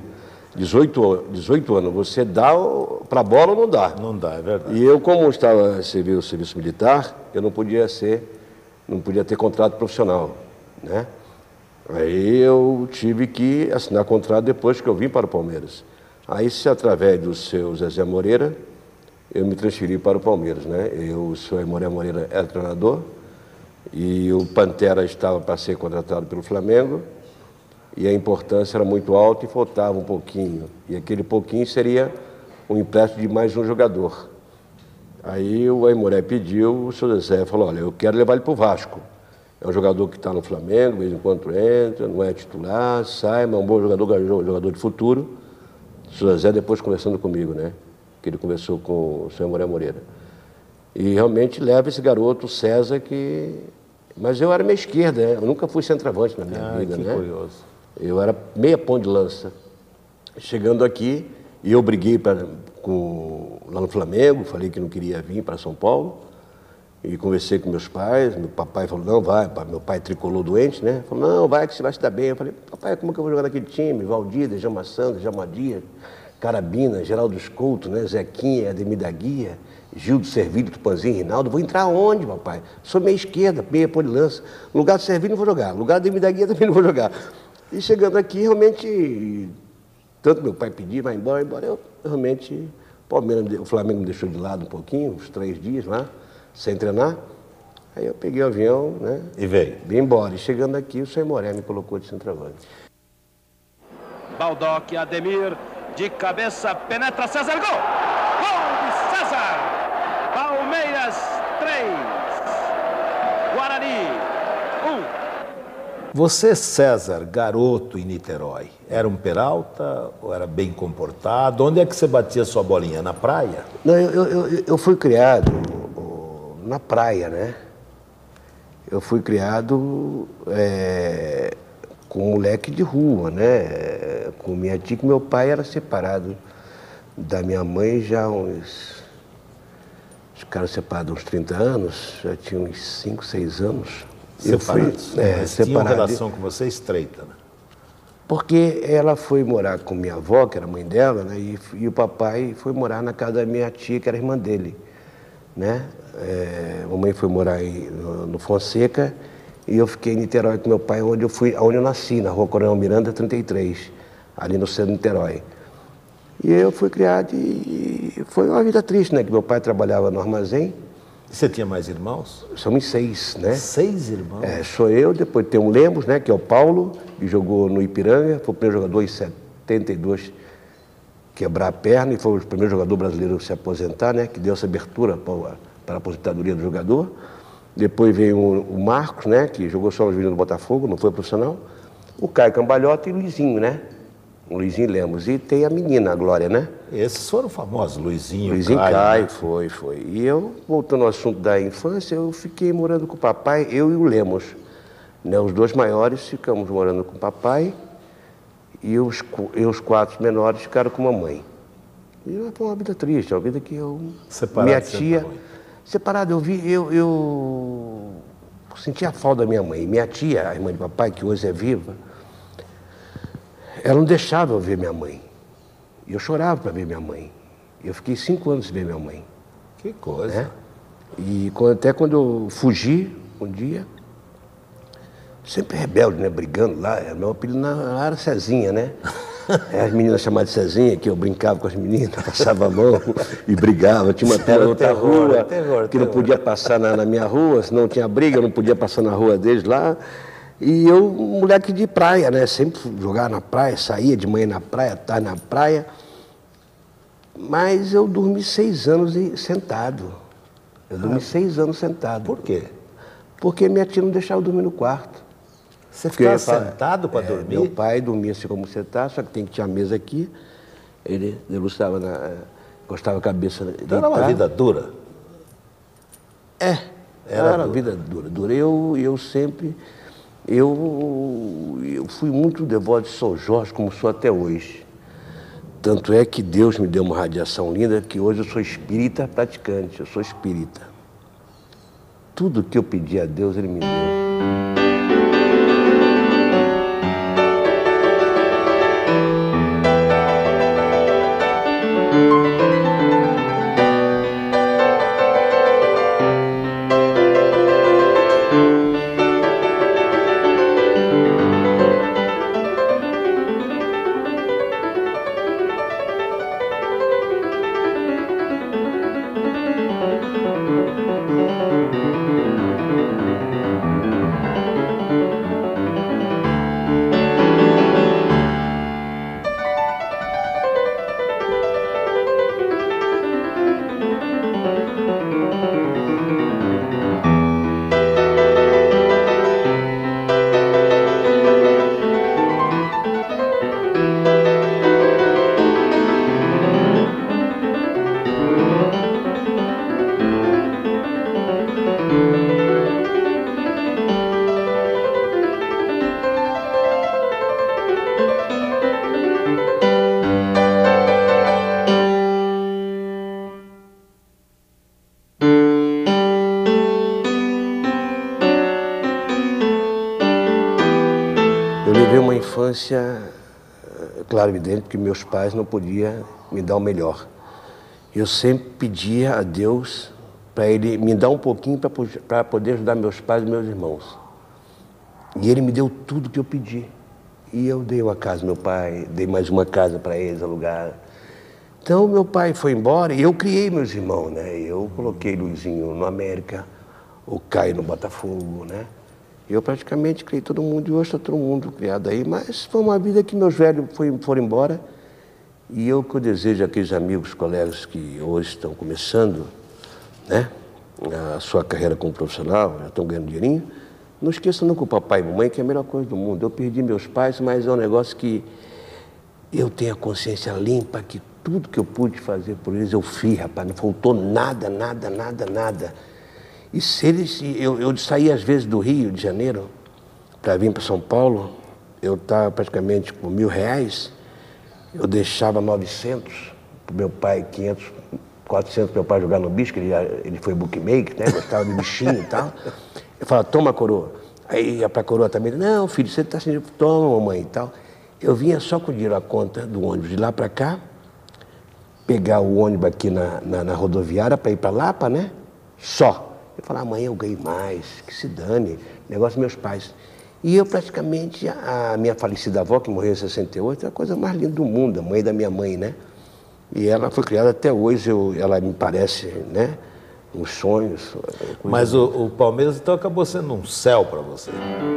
dezoito, dezoito anos, você dá para a bola ou não dá? Não dá, é verdade. E eu, como estava servindo o serviço militar, eu não podia ser, não podia ter contrato profissional, né? Aí eu tive que assinar contrato depois que eu vim para o Palmeiras. Aí, se através do seu Zezé Moreira, eu me transferi para o Palmeiras, né? Eu, o senhor Moreira Moreira era treinador e o Pantera estava para ser contratado pelo Flamengo e a importância era muito alta e faltava um pouquinho. E aquele pouquinho seria um empréstimo de mais um jogador. Aí o Aimoré pediu, o senhor Zezé falou, olha, eu quero levar ele para o Vasco. É um jogador que está no Flamengo, de vez em quando entra, não é titular, sai, mas é um bom jogador, jogador de futuro. O senhor Zé depois conversando comigo, né? Que ele conversou com o senhor Moreira Moreira. E realmente leva esse garoto, César, que... Mas eu era meia esquerda, né? Eu nunca fui centroavante na minha Ah, vida, que né? curioso. Eu era meia ponta de lança. Chegando aqui, e eu briguei pra, com, lá no Flamengo, falei que não queria vir para São Paulo. E conversei com meus pais, meu papai falou, não, vai, meu pai tricolor doente, né? Falou, não, vai que você vai se dar bem. Eu falei, papai, como é que eu vou jogar naquele time? Valdir, Djalma Santos, Jamadia, Carabina, Geraldo Escolto, né? Zequinha, Ademir da Guia, Gildo Servilho, Tupanzinho, Rinaldo. Vou entrar onde, papai? Sou meia esquerda, meia pôr de lança. No lugar do Servilho não vou jogar, no lugar do Ademir da Guia também não vou jogar. E chegando aqui, realmente, tanto meu pai pedir, vai embora, embora, eu realmente, Palmeiras, o Flamengo me deixou de lado um pouquinho, uns três dias lá, sem treinar. Aí eu peguei o avião, né? E veio. Vim embora. E chegando aqui, o senhor Moré me colocou de centroavante. Baldock, Ademir, de cabeça, penetra, César, gol! Gol de César! Palmeiras, três. Guarani, um. Você, César, garoto em Niterói, era um peralta ou era bem comportado? Onde é que você batia sua bolinha? Na praia? Não, eu, eu, eu fui criado na praia, né? Eu fui criado é, com um moleque de rua, né? Com minha tia, que meu pai era separado da minha mãe já há uns... Os caras separados uns trinta anos, já tinha uns cinco, seis anos. Separados? Eu fui, é, Mas separado. tinha uma relação com você estreita, né? Porque ela foi morar com minha avó, que era mãe dela, né? E, e o papai foi morar na casa da minha tia, que era irmã dele, né? É, a mamãe foi morar em, no, no Fonseca e eu fiquei em Niterói com meu pai, onde eu fui, onde eu nasci, na Rua Coronel Miranda, trinta e três, ali no centro de Niterói. E eu fui criado e, e foi uma vida triste, né? Que meu pai trabalhava no armazém. Você tinha mais irmãos? Somos seis, né? Seis irmãos? É, sou eu, depois tem o Lemos, né? Que é o Paulo, que jogou no Ipiranga, foi o primeiro jogador em setenta e dois quebrar a perna e foi o primeiro jogador brasileiro a se aposentar, né? Que deu essa abertura para, para a aposentadoria do jogador. Depois veio o, o Marcos, né? Que jogou só nos meninos do Botafogo, não foi profissional. O Caio Cambalhota e o Luizinho, né? O Luizinho Lemos. E tem a menina, a Glória, né? Esses foram famosos, Luizinho, Luizinho Caio. Caio, né? foi, foi. E eu, voltando ao assunto da infância, eu fiquei morando com o papai, eu e o Lemos. Né? Os dois maiores ficamos morando com o papai e os, e os quatro menores ficaram com a mamãe. E foi uma vida triste, uma vida que eu... Separado minha sempre tia... muito. Separado, eu vi, eu, eu sentia a falta da minha mãe. Minha tia, a irmã de papai, que hoje é viva, ela não deixava eu ver minha mãe. E eu chorava para ver minha mãe. Eu fiquei cinco anos sem ver minha mãe. Que coisa. Né? E quando, até quando eu fugi, um dia, sempre rebelde, né? Brigando lá, meu apelido lá era Cezinha, né? As meninas chamadas de Cezinha, que eu brincava com as meninas, passava a mão e brigava. Tinha uma Era outra terror, rua terror, que não terror. podia passar na, na minha rua, se não tinha briga, eu não podia passar na rua deles lá. E eu, um moleque de praia, né? Sempre jogava na praia, saía de manhã na praia, tarde na praia. Mas eu dormi seis anos e- sentado. Eu dormi seis anos sentado. Por quê? Porque minha tia não deixava eu dormir no quarto. Você Porque ficava eu falo- sentado para É, dormir? Meu pai dormia assim como você está, só que tem que ter a mesa aqui. Ele debruçava, na, encostava a cabeça. Então era uma deitado. vida dura. É, Era era, dura. vida dura. dura. Eu, eu sempre, eu, eu fui muito devoto de São Jorge, como sou até hoje. Tanto é que Deus me deu uma radiação linda, que hoje eu sou espírita praticante, eu sou espírita. Tudo que eu pedi a Deus, Ele me deu. infância, claro, evidente que meus pais não podiam me dar o melhor. Eu sempre pedia a Deus para Ele me dar um pouquinho para poder ajudar meus pais e meus irmãos. E Ele me deu tudo que eu pedi. E eu dei uma casa ao meu pai, dei mais uma casa para eles alugar. Então, meu pai foi embora e eu criei meus irmãos, né? Eu coloquei Luizinho no América, o Caio no Botafogo, né? Eu praticamente criei todo mundo e hoje está todo mundo criado aí. Mas foi uma vida que meus velhos foi, foram embora. E eu que eu desejo àqueles amigos, colegas que hoje estão começando, né? A sua carreira como profissional, já estão ganhando dinheirinho. Não esqueçam nunca o papai e mamãe, que é a melhor coisa do mundo. Eu perdi meus pais, mas é um negócio que eu tenho a consciência limpa, que tudo que eu pude fazer por eles eu fiz, rapaz. Não faltou nada, nada, nada, nada. E se eles... Eu, eu saía às vezes do Rio de Janeiro para vir para São Paulo, eu estava praticamente com mil reais, eu deixava novecentos para meu pai, quinhentos, quatrocentos para meu pai jogar no bicho, que ele, ele foi bookmaker, né? Gostava de bichinho e tal. Eu falava, toma, coroa. Aí ia para a coroa também, não, filho, você está sentindo, toma, mamãe e tal. Eu vinha só com o dinheiro à conta do ônibus de lá para cá, pegar o ônibus aqui na, na, na rodoviária para ir para Lapa, né? Só. Eu falava, amanhã eu ganhei mais, que se dane, negócio dos meus pais. E eu praticamente, a minha falecida avó, que morreu em sessenta e oito, é a coisa mais linda do mundo, a mãe da minha mãe, né? E ela foi criada até hoje, eu, ela me parece, né? Os sonhos. Mas o, o Palmeiras, então, acabou sendo um céu para você.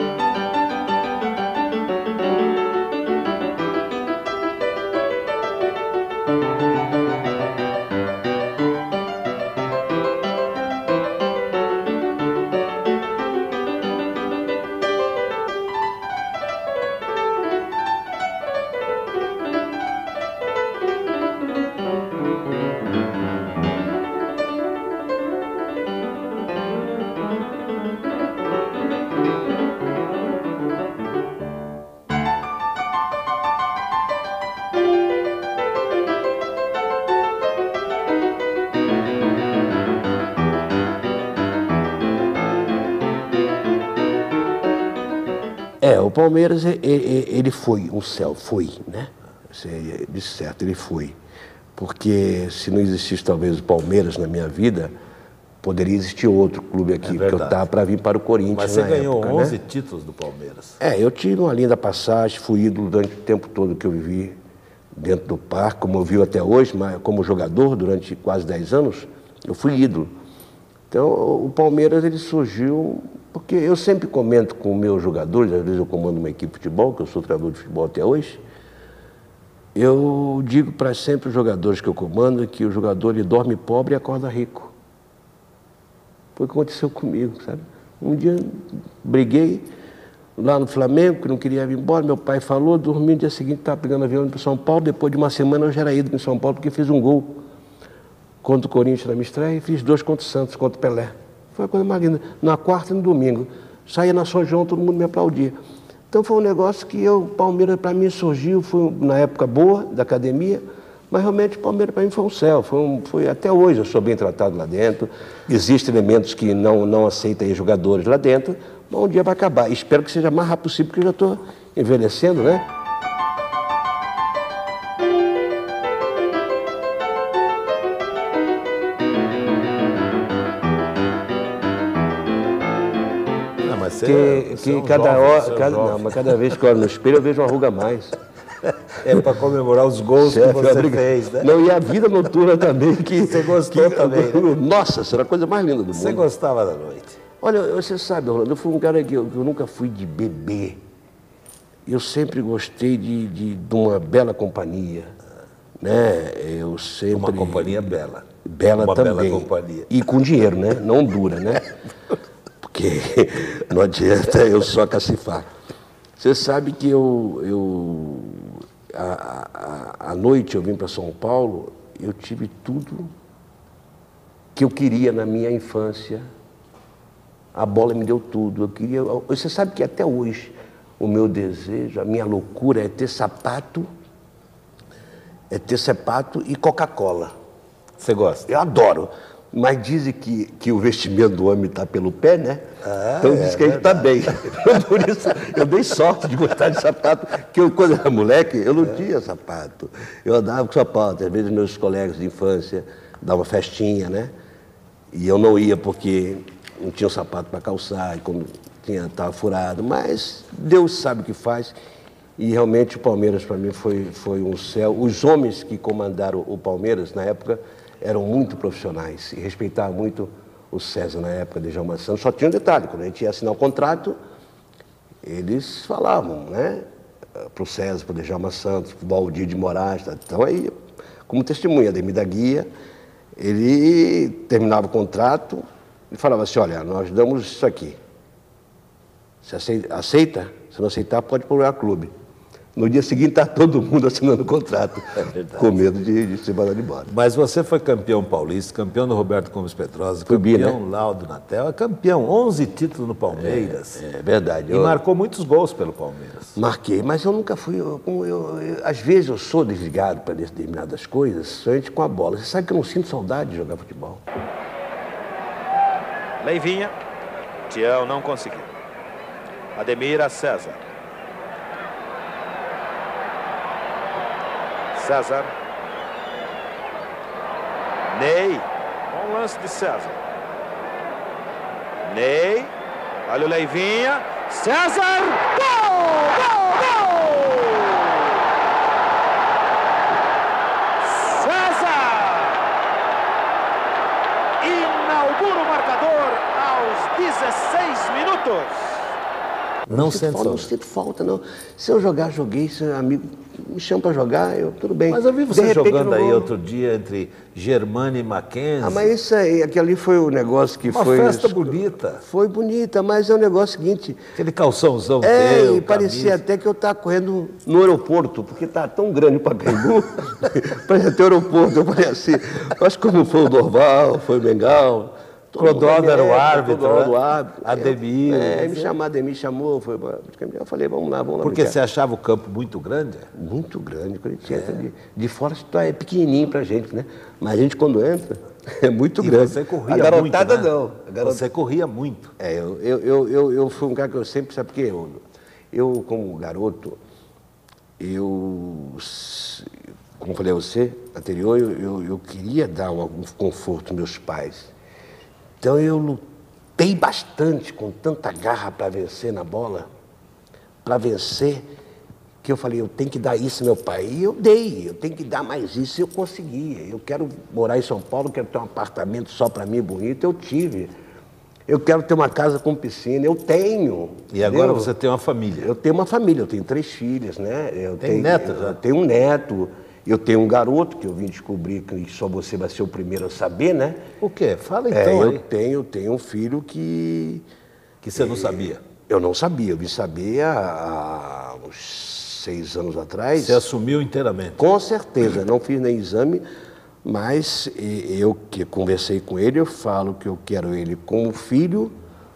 É, o Palmeiras, ele, ele foi um céu, foi, né? De certo, ele foi. Porque se não existisse talvez o Palmeiras na minha vida, poderia existir outro clube aqui, É porque eu estava para vir para o Corinthians. Mas você na ganhou época, onze né? títulos do Palmeiras. É, eu tive uma linda passagem, fui ídolo durante o tempo todo que eu vivi dentro do parque, como eu vi até hoje, mas como jogador durante quase dez anos, eu fui ídolo. Então, o Palmeiras, ele surgiu, porque eu sempre comento com meus jogadores, às vezes eu comando uma equipe de futebol, que eu sou treinador de futebol até hoje, eu digo para sempre os jogadores que eu comando que o jogador ele dorme pobre e acorda rico. Foi o que aconteceu comigo, sabe? Um dia briguei lá no Flamengo, que não queria vir embora, meu pai falou, dormi no dia seguinte, estava pegando avião para São Paulo, depois de uma semana eu já era ido em São Paulo, porque fiz um gol contra o Corinthians na minha estreia e fiz dois contra o Santos, contra o Pelé. Foi uma coisa mais linda. Na quarta e no domingo. Saía na São João, todo mundo me aplaudia. Então foi um negócio que eu, o Palmeiras para mim surgiu, foi na época boa da academia, mas realmente o Palmeiras para mim foi um céu. Foi, um, foi até hoje eu sou bem tratado lá dentro. Existem elementos que não, não aceitam aí jogadores lá dentro, mas um dia vai acabar. Espero que seja o mais rápido possível, porque eu já estou envelhecendo, né? Você, que, você que é um cada jovem, hora, você é um cada, jovem. não, mas cada vez que eu olho no espelho eu vejo uma ruga a mais. É para comemorar os gols Certo, que você obrigado. fez, né? Não, e a vida noturna também, que Você gostou que, também, né? Nossa, será a coisa mais linda do mundo. Você gostava da noite? Olha, você sabe, Rolando, eu fui um cara que eu, que eu nunca fui de beber. Eu sempre gostei de, de, de uma bela companhia, né? Eu sempre... Uma companhia bela. Bela uma também. Bela companhia. E com dinheiro, né? Não dura, né? Porque não adianta eu só cacifar. Você sabe que eu... eu a, a, a noite eu vim para São Paulo, eu tive tudo que eu queria na minha infância. A bola me deu tudo. Eu queria... Você sabe que até hoje o meu desejo, a minha loucura é ter sapato, é ter sapato e Coca-Cola. Você gosta? Eu adoro. Mas dizem que, que o vestimento do homem está pelo pé, né? Ah, então é, diz que ele está bem. Por isso, eu dei sorte de gostar de sapato, porque eu, quando era moleque, eu não é. tinha sapato. Eu andava com sapato. Às vezes meus colegas de infância davam festinha, né? E eu não ia porque não tinha um sapato para calçar, e como tinha, estava furado. Mas Deus sabe o que faz. E realmente o Palmeiras, para mim, foi, foi um céu. Os homens que comandaram o Palmeiras, na época, eram muito profissionais e respeitavam muito o César na época de Djalma Santos. Só tinha um detalhe, quando a gente ia assinar o contrato, eles falavam, né, para o César, para o Djalma Santos, para o Valdir de Moraes. Tá? Então aí, como testemunha, Ademir da Guia, ele terminava o contrato e falava assim, olha, nós damos isso aqui. Você aceita? aceita? Se não aceitar, pode procurar clube. No dia seguinte está todo mundo assinando o contrato, é com medo de, de ser mandado embora. Mas você foi campeão paulista, campeão do Roberto Gomes Pedrosa, Fui campeão bi, né? Laudo Natel, é campeão, onze títulos no Palmeiras. É, é verdade. E eu... marcou muitos gols pelo Palmeiras. Marquei, mas eu nunca fui... Eu, eu, eu, às vezes eu sou desligado para determinadas coisas, somente com a bola. Você sabe que eu não sinto saudade de jogar futebol. Leivinha, Tião não conseguiu. Ademir a César. César. Ney. Bom lance de César. Ney. Olha o Leivinha. César. Gol! Gol! Gol! César inaugura o marcador aos dezesseis minutos. Não, Não não sente falta, não sinto falta, não. Se eu jogar, joguei. Se um amigo me chama para jogar, eu, tudo bem. Mas eu vi você De repente, jogando aí vou... outro dia entre Germani e Mackenzie. Ah, mas isso aí, aquele ali foi o negócio que Uma foi... Uma festa bonita. Foi bonita, mas é o negócio seguinte... Aquele calçãozão é, teu, e parecia até que eu estava correndo no aeroporto, porque está tão grande o Pacaembu, parecia até o aeroporto. Eu falei assim, mas como foi o Dorval, foi o Bengal... Clodoaldo era o árbitro, Clodoaldo, né? árbitro. Ademir. É, me chamou, Ademir chamou. Foi, eu falei, vamos lá, vamos lá. Porque você achava o campo muito grande? Muito grande. Quando a gente entra de, de fora, é pequenininho pra gente, né? Mas a gente, quando entra, é muito e grande. você corria a garotada muito, né? não. A garota... Você corria muito. É, eu, eu, eu, eu, eu fui um cara que eu sempre... Sabe por quê? Eu, eu, como garoto, eu... Como falei a você, anterior, eu, eu, eu queria dar algum conforto aos meus pais. Então eu lutei bastante, com tanta garra para vencer na bola, para vencer, que eu falei, eu tenho que dar isso ao meu pai. E eu dei, eu tenho que dar mais isso, e eu conseguia. Eu quero morar em São Paulo, quero ter um apartamento só para mim bonito, eu tive. Eu quero ter uma casa com piscina, eu tenho. E agora entendeu? você tem uma família. Eu tenho uma família, eu tenho três filhas, né? Eu tem tenho, neto? Eu, eu tenho um neto. Eu tenho um garoto que eu vim descobrir que só você vai ser o primeiro a saber, né? O quê? Fala É, então eu aí. tenho, eu tenho um filho que... Que você não sabia? Eu não sabia, eu vim saber há, há uns seis anos atrás. Você assumiu inteiramente? Com certeza, não fiz nem exame, mas eu que conversei com ele, eu falo que eu quero ele como filho,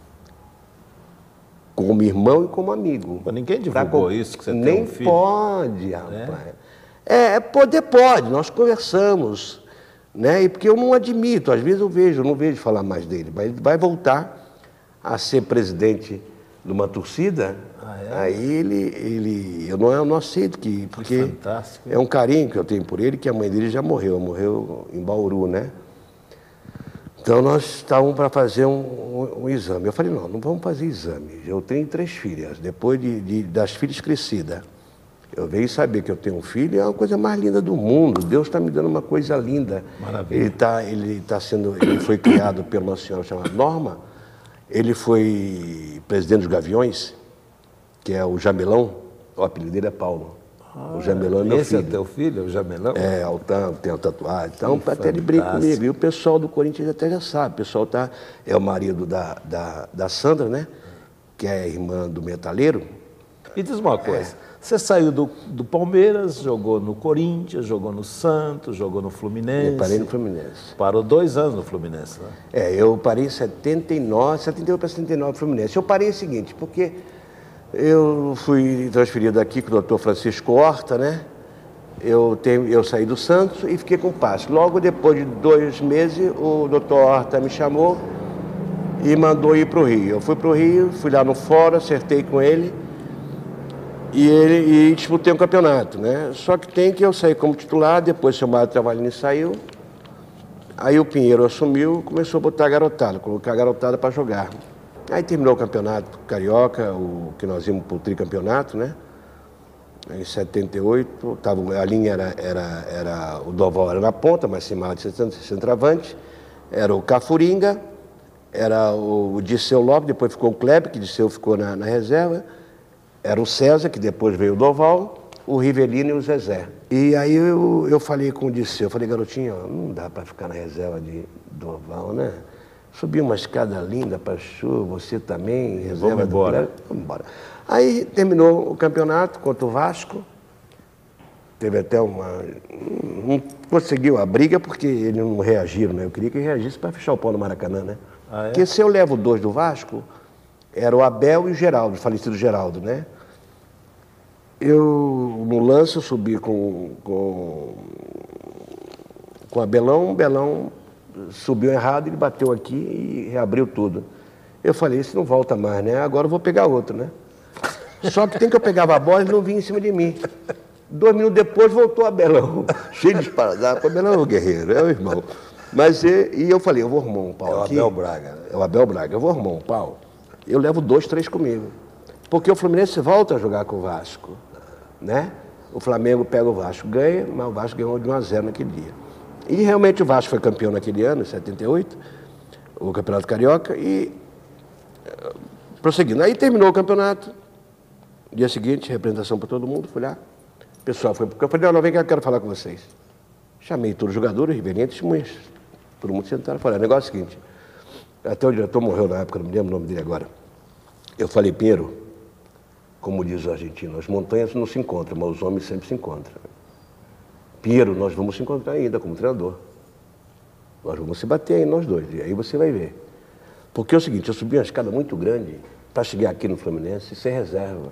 como irmão e como amigo. Mas ninguém divulgou pra... isso, que você tem nem um filho? pode, rapaz. É? É, poder pode, nós conversamos, né? E porque eu não admito, às vezes eu vejo, eu não vejo falar mais dele, mas ele vai voltar a ser presidente de uma torcida, ah, é? Aí ele, ele eu, não, eu não aceito, que, porque que fantástico. É um carinho que eu tenho por ele, que a mãe dele já morreu, morreu em Bauru, né? Então nós estávamos para fazer um, um, um exame. Eu falei, não, não vamos fazer exame, eu tenho três filhas, depois de, de, das filhas crescidas, eu venho saber que eu tenho um filho, é uma coisa mais linda do mundo. Deus está me dando uma coisa linda. Maravilha. Ele tá, ele tá sendo, ele foi criado por uma senhora chamada Norma. Ele foi presidente dos Gaviões, que é o Jamelão. O apelido dele é Paulo. Ah, o Jamelão é meu esse filho. Esse é teu filho, o Jamelão? É, altão, tem a tatuagem. Então, Que até ele brinca fantástico. comigo. E o pessoal do Corinthians até já sabe. O pessoal tá, é o marido da, da, da Sandra, né? Que é a irmã do metaleiro. Me diz uma coisa, é. Você saiu do, do Palmeiras, jogou no Corinthians, jogou no Santos, jogou no Fluminense. Eu parei no Fluminense. Parou dois anos no Fluminense, né? É, eu parei em setenta e nove, setenta e oito para setenta e nove no Fluminense. Eu parei o seguinte, porque eu fui transferido aqui com o doutor Francisco Horta, né? eu, tenho, eu saí do Santos e fiquei com o passe. Logo depois de dois meses, o doutor Horta me chamou e mandou ir para o Rio. Eu fui para o Rio, fui lá no fórum, acertei com ele e, ele, e disputei um campeonato, né? Só que tem que eu sair como titular, depois o seu Mário Travalini saiu, aí o Pinheiro assumiu, começou a botar a garotada, colocar a garotada para jogar. Aí terminou o campeonato carioca, o que nós íamos para o tricampeonato, né? Em setenta e oito, tava, a linha era, era, era, o Doval era na ponta, mas sem mal de centroavante, era o Cafuringa, era o, o Disseu Lopes, depois ficou o Kleber, que Disseu ficou na, na reserva, era o César, que depois veio o Doval, o Rivelino e o Zezé. E aí eu, eu falei com o Disseu, eu falei, garotinho, ó, não dá para ficar na reserva de Doval, né? Subi uma escada linda para chuva, você também, reserva. Vamos embora. Do... Vamos embora. Aí terminou o campeonato contra o Vasco, teve até uma... não conseguiu a briga porque eles não reagiram, né? Eu queria que reagisse para fechar o pau no Maracanã, né? Ah, é? Porque se eu levo dois do Vasco, era o Abel e o Geraldo, o falecido Geraldo, né? Eu, no lance, eu subi com, com, com o Abelão, o Belão subiu errado, ele bateu aqui e reabriu tudo. Eu falei, isso não volta mais, né? Agora eu vou pegar outro, né? Só que tem que eu pegava a bola e ele não vinha em cima de mim. Dois minutos depois voltou o Abelão, cheio de esparadrapo. O Abelão é o guerreiro, é o irmão. Mas e, e eu falei, eu vou arrumar um pau É o aqui. Abel Braga, né? É o Abel Braga, eu vou arrumar um pau. Eu levo dois, três comigo. Porque o Fluminense volta a jogar com o Vasco, né? O Flamengo pega o Vasco, ganha, mas o Vasco ganhou de um a zero naquele dia. E realmente o Vasco foi campeão naquele ano, em setenta e oito, o Campeonato Carioca, e uh, prosseguindo. Aí terminou o campeonato, dia seguinte, representação para todo mundo, fui lá. O pessoal foi para o campo, falei, não, não, vem cá, eu quero falar com vocês. Chamei todos os jogadores, Ribeirinha, testemunhas. Todo mundo sentaram e falou, o negócio é o seguinte, até o diretor morreu na época, não me lembro o nome dele agora. Eu falei, Pinheiro, como diz o argentino, as montanhas não se encontram, mas os homens sempre se encontram. Pinheiro, nós vamos se encontrar ainda como treinador. Nós vamos se bater aí, nós dois, e aí você vai ver. Porque é o seguinte, eu subi uma escada muito grande para chegar aqui no Fluminense e ser reserva.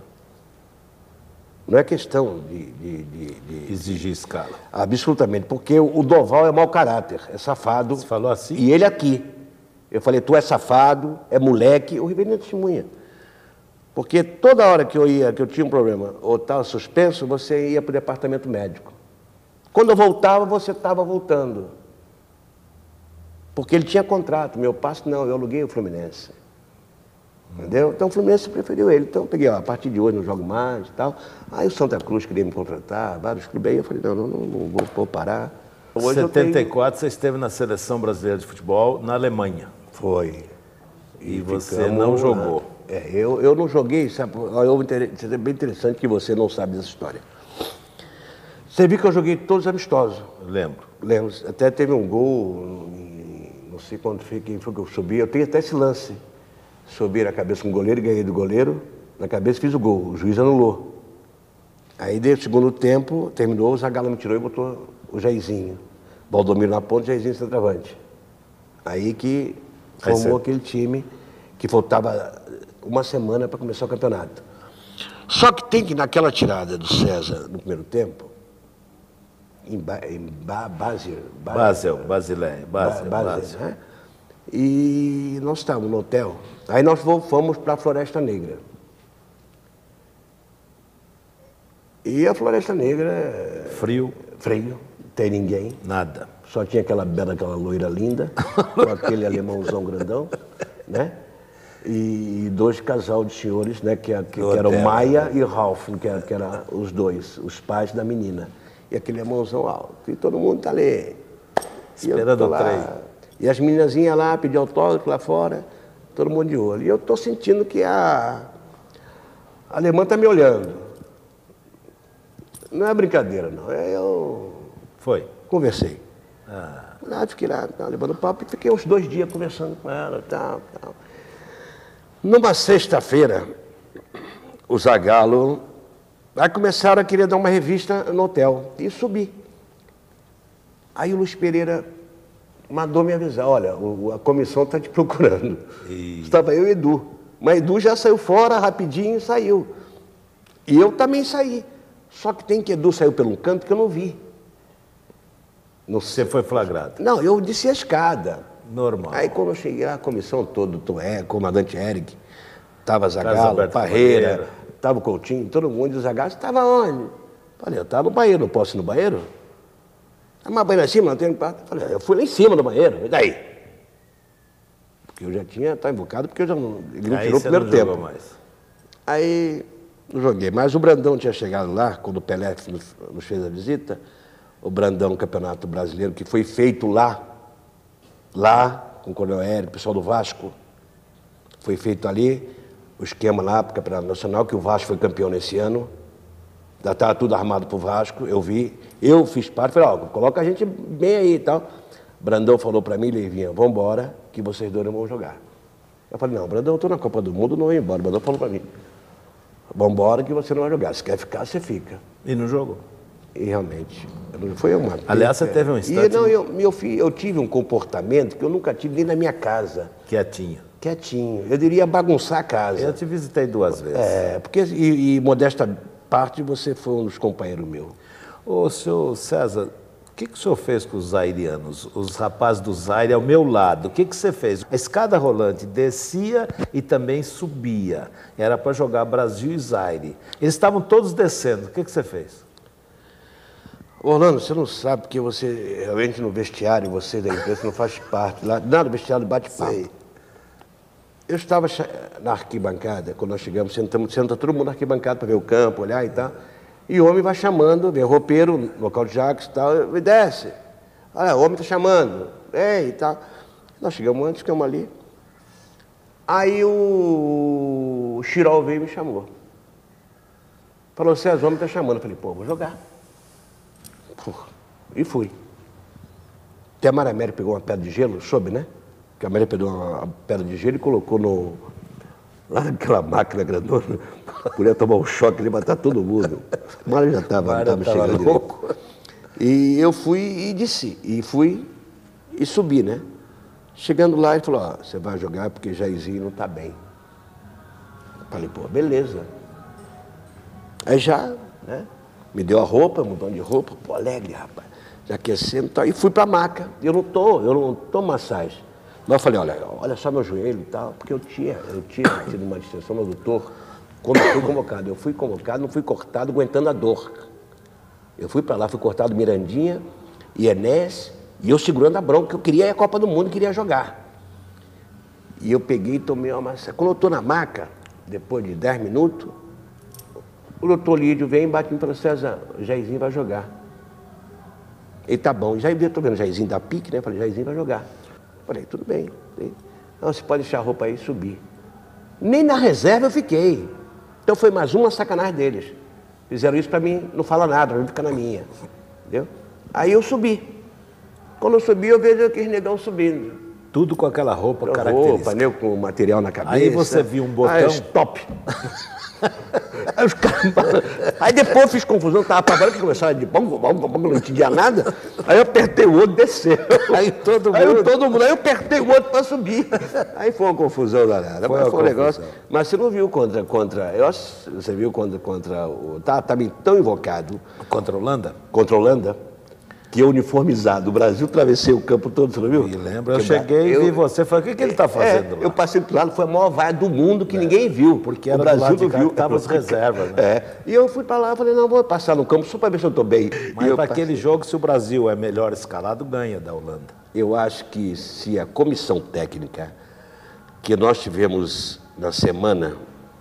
Não é questão de... de, de, de Exigir escala. Absolutamente, porque o Doval é mau caráter, é safado. Você falou assim? E ele aqui. Eu falei, tu é safado, é moleque, o Ribeirinho é testemunha. Porque toda hora que eu ia, que eu tinha um problema, ou estava suspenso, você ia para o departamento médico. Quando eu voltava, você estava voltando. Porque ele tinha contrato, meu passe não, eu aluguei o Fluminense. Entendeu? Então o Fluminense preferiu ele. Então eu peguei, ó, a partir de hoje não jogo mais e tal. Aí o Santa Cruz queria me contratar, vários clubes aí, eu falei, não, não, não, não vou, vou parar. Em Hoje setenta e quatro, eu tenho... você esteve na Seleção Brasileira de Futebol na Alemanha. Foi. E, e você ficamos, não jogou. É, eu, eu não joguei, sabe? Eu, é bem interessante que você não sabe dessa história. Você viu que eu joguei todos amistosos. Lembro. Lembro. Até teve um gol, não sei quando foi, quem foi que eu subi. Eu tenho até esse lance. Subi na cabeça com o goleiro e ganhei do goleiro. Na cabeça fiz o gol. O juiz anulou. Aí, deu o segundo tempo, terminou, o Zagallo me tirou e botou o Jairzinho. Baldomiro na ponta, Jairzinho centroavante. Aí que formou Aí você... aquele time que faltava uma semana para começar o campeonato. Só que tem que, naquela tirada do César, no primeiro tempo, em, ba, em ba, Basel, Basel, Basileia, Basel, ba, Basel. Basel, né? E nós estávamos no hotel. Aí nós fomos para a Floresta Negra. E a Floresta Negra... Frio. Frio, não tem ninguém. Nada. Só tinha aquela bela, aquela loira linda, com aquele alemãozão grandão, né? E dois casal de senhores, né? Que, que, que eram Maia e Ralph, que eram que era os dois, os pais da menina. E aquele alemãozão alto. E todo mundo tá ali. Esperando o trem. E as meninazinhas lá, pediam autógrafo lá fora, todo mundo de olho. E eu tô sentindo que a, a alemã tá me olhando. Não é brincadeira, não. Eu... Foi? Conversei. Ah. Lá, fiquei lá, tá, levando papo, e fiquei uns dois dias conversando com ela e tal, tal. Numa sexta-feira, o Zagallo, aí começaram a querer dar uma revista no hotel, e subi. Aí o Luiz Pereira mandou me avisar, olha, o, a comissão está te procurando. E... Estava eu e Edu, mas Edu já saiu fora rapidinho e saiu. E eu também saí. Só que tem que Edu saiu pelo canto que eu não vi. Não Você foi flagrado? Não, eu desci a escada. Normal. Aí quando eu cheguei lá, a comissão toda, o Toé, comandante Eric, tava Zagallo, Parreira, tava o Coutinho, todo mundo, e o Zagallo, você estava onde? Falei, eu estava no banheiro, não posso ir no banheiro? Mas banheiro lá em cima, não tem quarto. Falei, eu fui lá em cima do banheiro, e daí? Porque eu já tinha, estava invocado, porque eu já não, ele não tirou o primeiro tempo. Mais. Aí, não joguei, mas o Brandão tinha chegado lá, quando o Pelé nos, nos fez a visita, o Brandão, Campeonato Brasileiro, que foi feito lá, lá, com o Coronel Hélio, o pessoal do Vasco, foi feito ali, o esquema lá para o Campeonato Nacional, que o Vasco foi campeão nesse ano, já estava tudo armado para o Vasco, eu vi, eu fiz parte, falei, ó, coloca a gente bem aí e tal. Brandão falou para mim, Leivinha, vamos embora, que vocês dois não vão jogar. Eu falei, não, Brandão, eu estou na Copa do Mundo, não vou embora. O Brandão falou para mim, vamos embora que você não vai jogar, se quer ficar, você fica. E não jogou? E realmente, foi uma... Aliás, você teve um instante... E, não, eu, meu filho, eu tive um comportamento que eu nunca tive nem na minha casa. Quietinho. Quietinho. Eu diria bagunçar a casa. Eu te visitei duas vezes. É, porque, e, e modesta parte, você foi um dos companheiros meus. Ô, senhor César, o que, que o senhor fez com os zairianos? Os rapazes do Zaire ao meu lado, o que, que você fez? A escada rolante descia e também subia. Era para jogar Brasil e Zaire. Eles estavam todos descendo, o que, que você fez? Orlando, você não sabe porque você realmente no vestiário, você da imprensa não faz parte lá, nada, o vestiário bate-papo. Eu estava na arquibancada, quando nós chegamos, sentamos, senta todo mundo na arquibancada para ver o campo, olhar e tal, e o homem vai chamando, vem roupeiro, local de jacos e tal, e desce. Olha, o homem está chamando, ei e tal. Nós chegamos antes, ficamos ali. Aí o, o Chirol veio e me chamou. Falou, César, o homem está chamando. Eu falei, pô, vou jogar. E fui. Até a Maria América pegou uma pedra de gelo, soube, né? Que a Maria pegou uma pedra de gelo e colocou no, lá naquela máquina grandona. A mulher tomar um choque ali, matar todo mundo. A Maria já estava chegando louco. E eu fui e desci. E fui e subi, né? Chegando lá, ele falou, ó, você vai jogar porque Jairzinho não está bem. Falei, pô, beleza. Aí já, né? Me deu a roupa, mudou de roupa, pô, alegre, rapaz, já aquecendo e tal, e fui para a maca. Eu não tô, eu não tomo massagem. Mas eu falei, olha, olha só meu joelho e tal, porque eu tinha, eu tinha tido uma distensão no adutor quando eu fui convocado. Eu fui convocado, não fui cortado, aguentando a dor. Eu fui para lá, fui cortado Mirandinha, Ienés, e eu segurando a bronca, que eu queria ir à Copa do Mundo, queria jogar. E eu peguei e tomei uma massagem. Quando eu estou na maca, depois de dez minutos, o doutor Lídio vem e bate em mim e fala, César, o Jairzinho vai jogar. Ele tá bom. Já estou vendo o Jairzinho da pique, né? Eu falei, Jairzinho vai jogar. Eu falei, tudo bem. Não, você pode deixar a roupa aí e subir. Nem na reserva eu fiquei. Então foi mais uma sacanagem deles. Fizeram isso para mim, não fala nada, não fica na minha. Entendeu? Aí eu subi. Quando eu subi, eu vejo aqueles negão subindo. Tudo com aquela roupa característica. Roupa, né? Com material na cabeça. Aí você viu um botão... Ah, stop. Aí, os caras... Aí depois eu fiz confusão, estava apavorado, que começaram de bom, bom, bom, não entendia nada. Aí eu apertei o outro, desceu. Aí todo mundo... Aí eu, todo mundo, aí eu apertei o outro para subir. Aí foi uma confusão danada. Foi, mas foi um confusão. negócio. Mas você não viu contra... contra eu acho, você viu contra... contra o, tá, tá tão invocado. Contra a Holanda? Contra a Holanda. Que é uniformizado. O Brasil atravessei o campo todo, você não viu? Me lembro. Eu que cheguei eu, e vi você falei, o que, que ele está fazendo é, lá? Eu passei do lado, foi a maior vaia do mundo que é. ninguém viu. Porque era o Brasil do lado de cá viu. que estavam as reservas, né? É. E eu fui para lá, falei, não, vou passar no campo só para ver se eu estou bem. Mas para aquele jogo, se o Brasil é melhor escalado, ganha da Holanda. Eu acho que se a comissão técnica que nós tivemos na semana,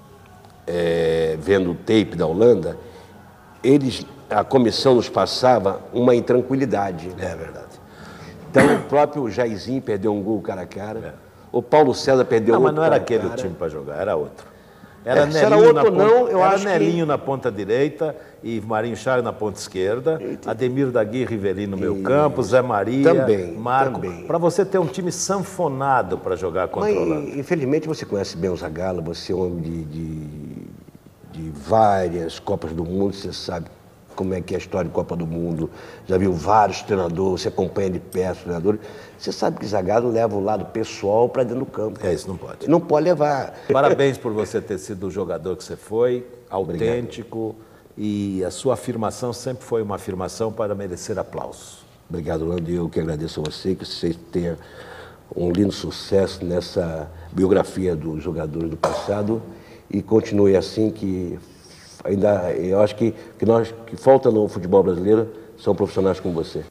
é, vendo o tape da Holanda, eles... a comissão nos passava uma intranquilidade. É verdade. Então, o próprio Jairzinho perdeu um gol cara a cara. É. O Paulo César perdeu não, outro. Não, mas não era aquele o time para jogar, era outro. Era, é, Nelinho, era outro, na ponta, não, eu era acho Nelinho que... na ponta direita e Marinho Chaves na ponta esquerda, Eita. Ademir da Guia e Rivelino no meio e... campo, Zé Maria, também, Marco. Para você ter um time sanfonado para jogar contra o Holanda. Infelizmente, você conhece bem o Zagallo, você é um homem de, de, de várias Copas do Mundo, você sabe como é que é a história de Copa do Mundo, já viu vários treinadores, você acompanha de perto os treinadores, você sabe que Zagallo leva o lado pessoal para dentro do campo. É, isso não pode. Não pode levar. Parabéns por você ter sido o jogador que você foi, autêntico. Obrigado. e a sua afirmação sempre foi uma afirmação para merecer aplausos. Obrigado, Orlando. Eu que agradeço a você, que você tenha um lindo sucesso nessa biografia dos jogadores do passado e continue assim, que ainda eu acho que que nós que falta no futebol brasileiro são profissionais como você.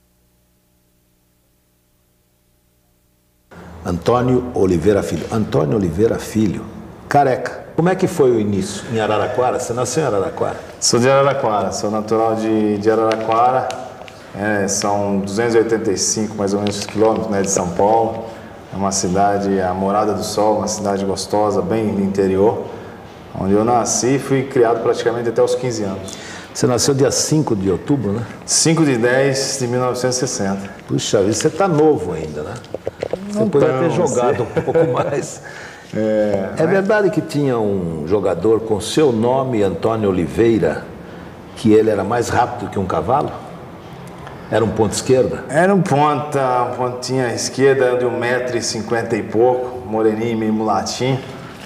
Antônio Oliveira Filho. Antônio Oliveira Filho, careca. Como é que foi o início em Araraquara? Você nasceu em Araraquara? Sou de Araraquara, sou natural de, de Araraquara. É, são duzentos e oitenta e cinco mais ou menos quilômetros, né, de São Paulo. É uma cidade, a Morada do Sol, uma cidade gostosa, bem no interior, onde eu nasci e fui criado praticamente até os quinze anos. Você nasceu dia cinco de outubro, né? cinco de dez de mil novecentos e sessenta. Puxa vida, você está novo ainda, né? Você Não poderia tão, ter jogado sim. um pouco mais. É, é verdade que tinha um jogador com seu nome, Antônio Oliveira, que ele era mais rápido que um cavalo? Era um ponto esquerda? Era um ponta, um pontinha esquerda de um metro e cinquenta e pouco, moreninho, meio mulatinho.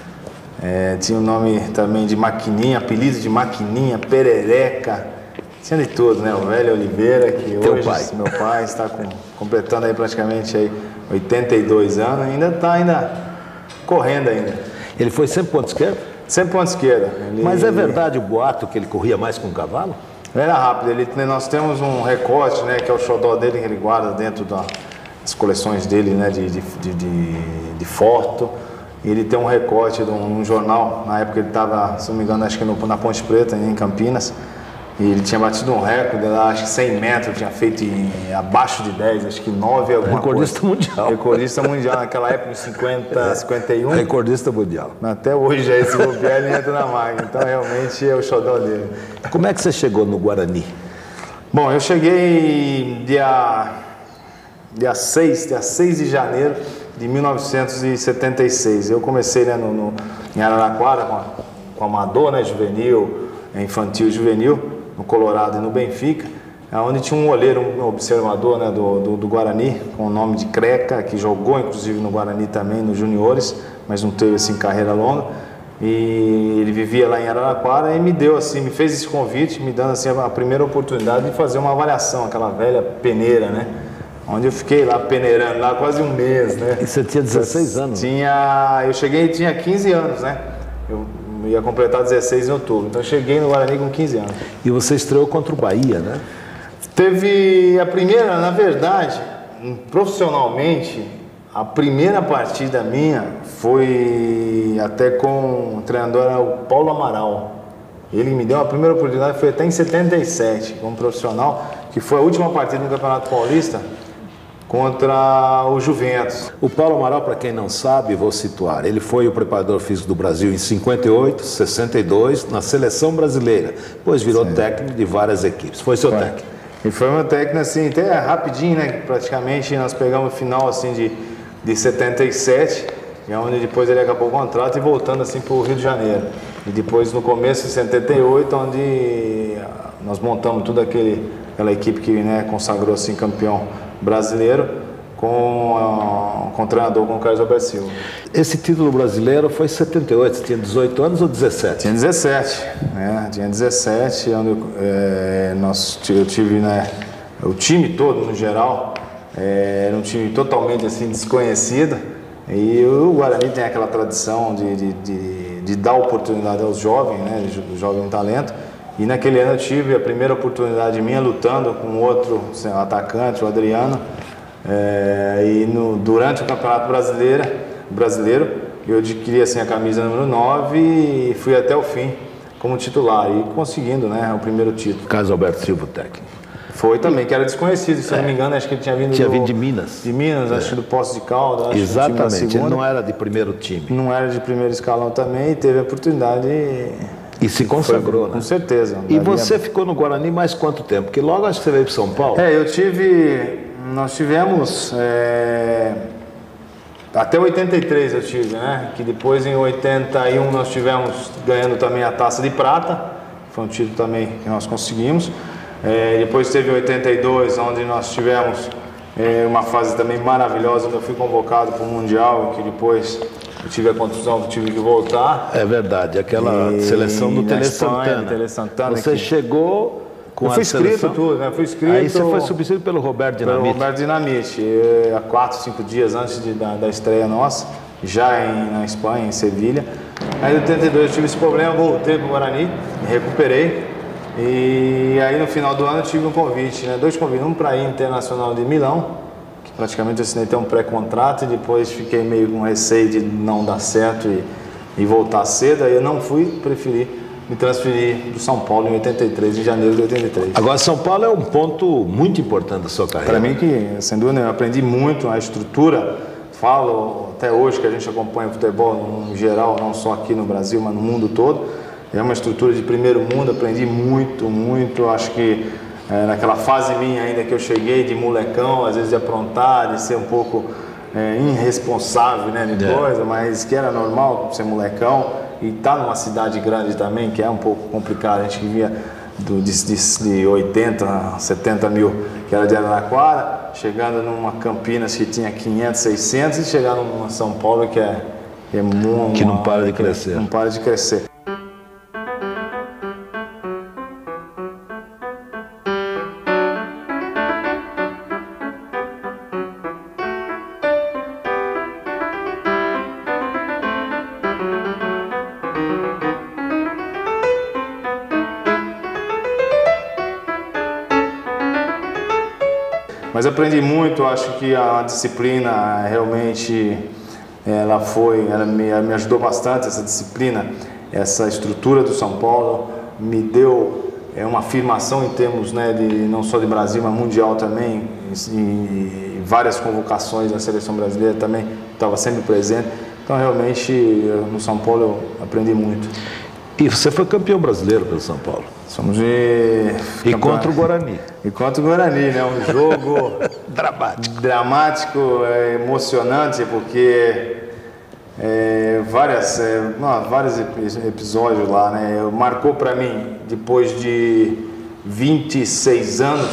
É, tinha o nome também de Maquininha, apelido de Maquininha, Perereca, tinha de tudo, né? O velho Oliveira, que Teu hoje, pai. meu pai, está com, completando aí praticamente aí oitenta e dois anos, ainda está ainda correndo ainda. Ele foi sempre ponto esquerda? Sempre ponta esquerda. Ele, Mas é verdade o boato que ele corria mais com um cavalo? Ele era rápido, ele, nós temos um recorte, né, que é o xodó dele, que ele guarda dentro da, das coleções dele, né, de, de, de, de, de foto. E ele tem um recorte de um, um jornal, na época ele estava, se não me engano, acho que no, na Ponte Preta, em Campinas. E ele tinha batido um recorde lá, acho que cem metros, tinha feito em, abaixo de dez, acho que nove alguma Recordista coisa. mundial. Recordista mundial, naquela época, em cinquenta, cinquenta e um. Recordista mundial. Até hoje, já esse bobear, ele entra na máquina. Então, realmente, é o xodó dele. Como é que você chegou no Guarani? Bom, eu cheguei dia, dia, seis, dia seis de janeiro de mil novecentos e setenta e seis. Eu comecei, né, no, no, em Araraquara com, a, com amador, né, juvenil, infantil e juvenil, no Colorado e no Benfica, onde tinha um olheiro, um observador, né, do, do, do Guarani, com o nome de Creca, que jogou inclusive no Guarani também, nos juniores, mas não teve assim carreira longa. E ele vivia lá em Araraquara e me deu assim, me fez esse convite, me dando assim a primeira oportunidade de fazer uma avaliação, aquela velha peneira, né? Onde eu fiquei lá peneirando lá quase um mês, né? E você tinha dezesseis anos? Tinha, eu cheguei e tinha quinze anos, né? Eu ia completar dezesseis em outubro, então eu cheguei no Guarani com quinze anos. E você estreou contra o Bahia, né? Teve a primeira, na verdade, profissionalmente, a primeira partida minha foi até com o treinador era o Paulo Amaral. Ele me deu a primeira oportunidade, foi até em setenta e sete, como profissional, que foi a última partida no Campeonato Paulista contra o Juventus. O Paulo Amaral, para quem não sabe, vou situar, ele foi o preparador físico do Brasil em cinquenta e oito, sessenta e dois, na seleção brasileira, depois virou Sim. técnico de várias equipes. Foi seu foi. técnico? E foi meu técnico, assim, até rapidinho, né? Praticamente nós pegamos o final, assim, de, de setenta e sete, e onde depois ele acabou o contrato e voltando, assim, para o Rio de Janeiro. E depois, no começo de setenta e oito, onde nós montamos toda aquele, aquela equipe que, né, consagrou, assim, campeão brasileiro, com, com o treinador, com o Carlos Alberto Silva. Esse título brasileiro foi em setenta e oito, você tinha dezoito anos ou dezessete? Tinha dezessete, né? Tinha dezessete, onde é, nós, eu tive, né, o time todo, no geral, é, era um time totalmente assim, desconhecido, e o Guarani tem aquela tradição de, de, de, de dar oportunidade aos jovens, né, do jovem talento. E naquele ano eu tive a primeira oportunidade minha lutando com outro assim, um atacante, o Adriano. É, e no, durante o Campeonato Brasileiro, brasileiro eu adquiri assim, a camisa número nove e fui até o fim como titular. E conseguindo, né, o primeiro título. Carlos Alberto Silva, técnico. Foi também, que era desconhecido, se é. não me engano, acho que ele tinha vindo, tinha do, vindo de Minas. De Minas, é. acho que do Poço de Caldas. Acho Exatamente, que ele não era de primeiro time. Não era de primeiro escalão também e teve a oportunidade... E... E se consagrou, Foi, né? Com certeza. E você ficou no Guarani mais quanto tempo? Porque logo acho que você veio para São Paulo. É, eu tive... Nós tivemos... É, até oitenta e três eu tive, né? Que depois em oitenta e um nós tivemos ganhando também a Taça de Prata. Foi um título também que nós conseguimos. É, depois teve oitenta e dois, onde nós tivemos é, uma fase também maravilhosa, onde eu fui convocado para o Mundial, que depois eu tive a contusão, eu tive que voltar. É verdade, aquela E seleção do na Tele Espanha, Santana. do Tele Santana, Você que- chegou com Eu a fui inscrito seleção? tudo, né? Fui inscrito. Aí você foi substituído pelo Roberto Pelo Dinamite. Roberto Dinamite, eh, há quatro, cinco dias antes de- da, da estreia nossa, já em, na Espanha, em Sevilha. Aí em oitenta e dois eu tive esse problema, voltei para o Guarani, me recuperei. E aí no final do ano eu tive um convite, né? Dois convites, um para ir Internacional de Milão, que praticamente eu assinei até um pré-contrato e depois fiquei meio com receio de não dar certo e, e voltar cedo. Aí eu não fui, preferi me transferir do São Paulo em oitenta e três, em janeiro de oitenta e três. Agora, São Paulo é um ponto muito importante da sua carreira. Para mim, que sem dúvida, eu aprendi muito a estrutura. Falo até hoje que a gente acompanha o futebol no geral, não só aqui no Brasil, mas no mundo todo. É uma estrutura de primeiro mundo, aprendi muito, muito. Acho que é, naquela fase minha ainda que eu cheguei de molecão, às vezes de aprontar, de ser um pouco é, irresponsável, né, de É. coisa, mas que era normal ser molecão. E tá numa cidade grande também, que é um pouco complicado. A gente vivia do, de, de, de oitenta a setenta mil, que era de Araraquara, chegando numa Campinas que tinha quinhentos, seiscentos, e chegar numa São Paulo que é, que é muito... Que não para de crescer. Não para de crescer. Mas aprendi muito, acho que a disciplina realmente ela foi, ela me, ela me ajudou bastante, essa disciplina, essa estrutura do São Paulo me deu é, uma afirmação em termos, né, de não só de Brasil, mas mundial também, e, e várias convocações da seleção brasileira também, estava sempre presente. Então realmente no São Paulo eu aprendi muito. E você foi campeão brasileiro pelo São Paulo. Somos de... E campeão- contra o Guarani. E contra o Guarani, né? Um jogo Dramático. dramático, é, emocionante, porque é, várias, é, não, vários epi- episódios lá, né? Marcou para mim, depois de vinte e seis anos,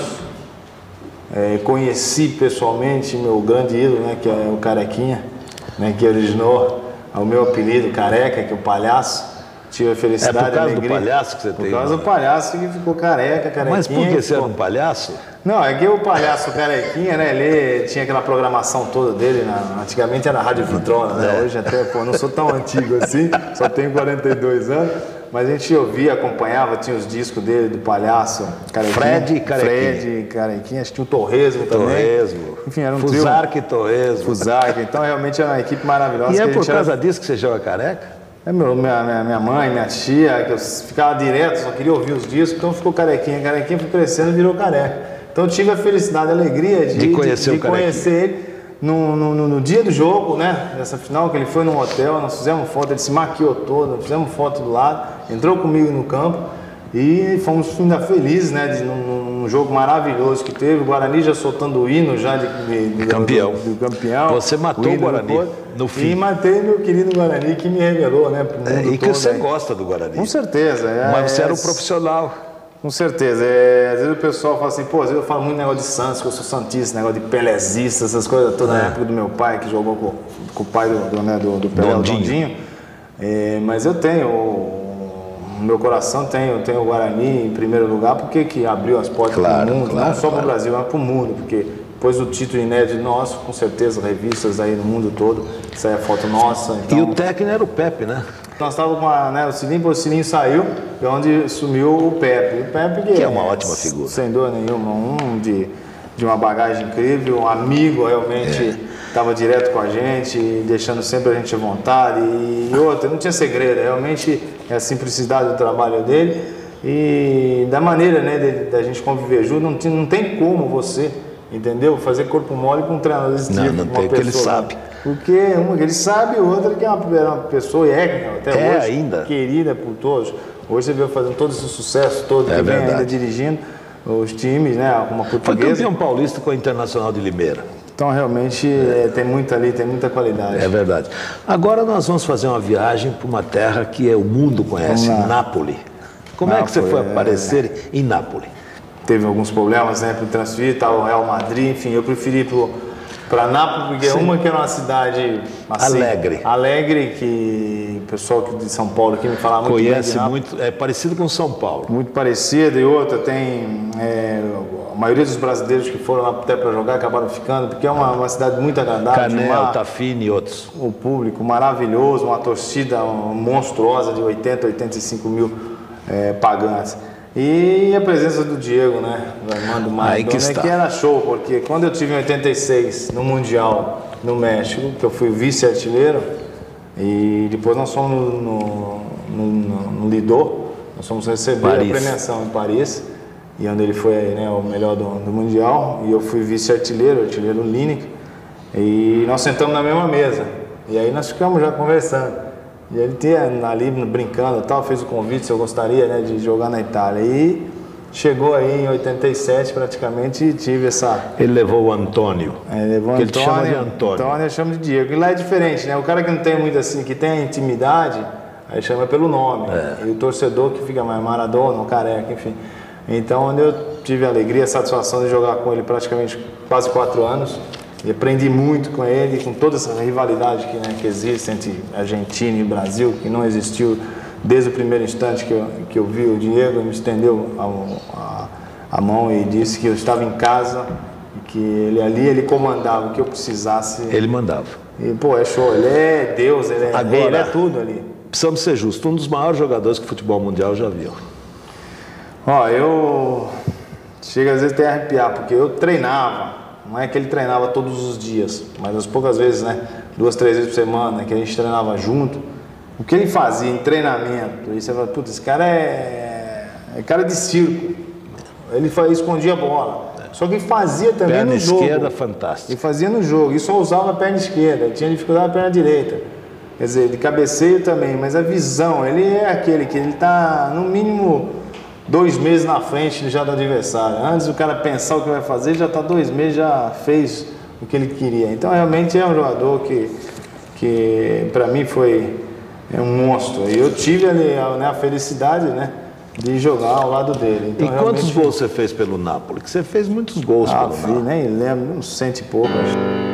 é, conheci pessoalmente meu grande ídolo, né? Que é o Carequinha, né? Que originou o meu apelido, Careca, que é o palhaço. Tive a felicidade, É por causa a do alegria. palhaço que você Por tem, causa né? do palhaço que ficou careca, carequinha. Mas por que e você era ficou- um palhaço? Não, é que o palhaço Carequinha, né? Ele tinha aquela programação toda dele. Na, antigamente era Rádio Vitrona, né? É. Hoje até, pô, não sou tão antigo assim, só tenho quarenta e dois anos. Mas a gente ouvia, acompanhava, tinha os discos dele, do palhaço Carequinha. Fred e Carequinha. Fred e Carequinha, acho que tinha o Torresmo também. Torresmo. Enfim, era um trio. Fusarca e Torresmo. Fusarca. Então realmente era uma equipe maravilhosa. E que é a por gente era- causa disso que você joga careca? é meu, minha, minha, minha mãe, minha tia, que eu ficava direto, só queria ouvir os discos, então ficou carequinha, carequinha foi crescendo e virou careca. Então eu tive a felicidade, a alegria de, De conhecer de, o de conhecer ele no, no, no, no dia do jogo, né? Nessa final, que ele foi num hotel, nós fizemos foto, ele se maquiou todo, nós fizemos foto do lado, entrou comigo no campo e fomos ainda felizes, né? De, num, num jogo maravilhoso que teve, o Guarani já soltando o hino já de, de, de- Campeão. Do, do campeão. Você matou o hino do Guarani Porto. no fim. E matei meu querido Guarani que me revelou, né? Pro mundo É, e que todo, você né? gosta do Guarani. Com certeza. É, Mas você é, era um profissional. Com certeza. É, às vezes o pessoal fala assim, pô, às vezes eu falo muito negócio de Santos, que eu sou santista, negócio de pelezista, essas coisas todas, É. na época do meu pai, que jogou com, com o pai do, do, né, do, do Pelé, o Dondinho. Dondinho. É, mas eu tenho, no meu coração tenho, tenho o Guarani em primeiro lugar, porque que abriu as portas Claro, para o mundo, claro, não só claro. para o Brasil, mas para o mundo, porque depois do título inédito nosso, com certeza, revistas aí no mundo todo, sai a foto nossa. Então... E o técnico era o Pepe, né? Nós estávamos com a, né, o Cilinho, o Cilinho saiu, e onde sumiu o Pepe. O Pepe Que é uma ótima figura. Sem dúvida nenhuma, um de, de uma bagagem incrível, um amigo realmente, estava direto com a gente, deixando sempre a gente à vontade. E outra, não tinha segredo, realmente é a simplicidade do trabalho dele e da maneira, né, de- da gente conviver junto. Não, tinha- não tem como você, entendeu? Fazer corpo mole com um treinador desse Não, tipo, não uma tem, porque ele pessoa, sabe. Porque uma que ele sabe, outra que é uma, era uma pessoa e é até É hoje ainda. querida por todos. Hoje você vê fazendo todo esse sucesso todo, É que vem ainda verdade. dirigindo os times, né? Uma Foi portuguesa. campeão paulista com a Internacional de Limeira. Então realmente é, tem muito ali, tem muita qualidade. É verdade. Agora nós vamos fazer uma viagem para uma terra que é, o mundo conhece, Vamos lá. Nápoles. Como é que você Nápoles, foi é. aparecer em Nápoles? Teve alguns problemas, né, para transferir, tal, o Real Madrid, enfim, eu preferi pro Para Nápoles, porque Sim. uma que era uma cidade assim, Alegre. Alegre, que o pessoal de São Paulo aqui me falava muito bem de Conhece Nápoles. muito, é parecido com São Paulo. Muito parecida, e outra tem é, a maioria dos brasileiros que foram lá até para jogar acabaram ficando, porque é uma, uma cidade muito agradável. Canel, mar, Tafini e outros. o público maravilhoso, uma torcida monstruosa de oitenta, oitenta e cinco mil é, pagantes. E a presença do Diego, né, do Armando Aí que Maradona, está. que era show, porque quando eu tive em oitenta e seis no Mundial no México, que eu fui vice-artilheiro, e depois nós fomos no, no, no, no, no Lido, nós fomos receber Paris. a premiação em Paris, e onde ele foi, né, o melhor do, do Mundial, e eu fui vice-artilheiro, artilheiro Lineker, e nós sentamos na mesma mesa, e aí nós ficamos já conversando. E ele tinha ali brincando e tal, fez o convite se eu gostaria, né, de jogar na Itália. E chegou aí em oitenta e sete praticamente e tive essa... Ele levou o Antônio. É, levou que ele te Antônio, chama de Antônio. Antônio eu chamo de Diego. E lá é diferente, né? O cara que não tem muito assim, que tem a intimidade, aí chama pelo nome. É. E o torcedor que fica mais Maradona, Careca, enfim. Então, onde eu tive a alegria, a satisfação de jogar com ele praticamente quase quatro anos. E aprendi muito com ele, com toda essa rivalidade que, né, que existe entre Argentina e Brasil, que não existiu desde o primeiro instante que eu, que eu vi o Diego. Ele me estendeu a, a, a mão e disse que eu estava em casa, e que ele ali ele comandava o que eu precisasse. Ele mandava. E, pô, é show, ele é Deus, ele é, Agora, ele é tudo ali. Precisamos ser justos, um dos maiores jogadores que o futebol mundial já viu. Ó, eu... Chega às vezes até a arrepiar, porque eu treinava. Não é que ele treinava todos os dias, mas as poucas vezes, né? Duas, três vezes por semana, que a gente treinava junto. O que ele fazia em treinamento, aí você fala, putz, esse cara é, é cara de circo. Ele fazia, escondia a bola. Só que ele fazia também Perna no jogo. esquerda, fantástico. Ele fazia no jogo, e só usava a perna esquerda, ele tinha dificuldade na perna direita. Quer dizer, de cabeceio também, mas a visão, ele é aquele que ele tá no mínimo dois meses na frente já do adversário. Antes do cara pensar o que vai fazer, já está dois meses, já fez o que ele queria. Então realmente é um jogador que, que para mim foi é um monstro. E eu tive ali a, né, a felicidade, né, de jogar ao lado dele. Então, E quantos realmente, gols você fez pelo Napoli? Que você fez muitos gols ah, pelo vi, Napoli. nem lembro, uns cento e pouco, acho.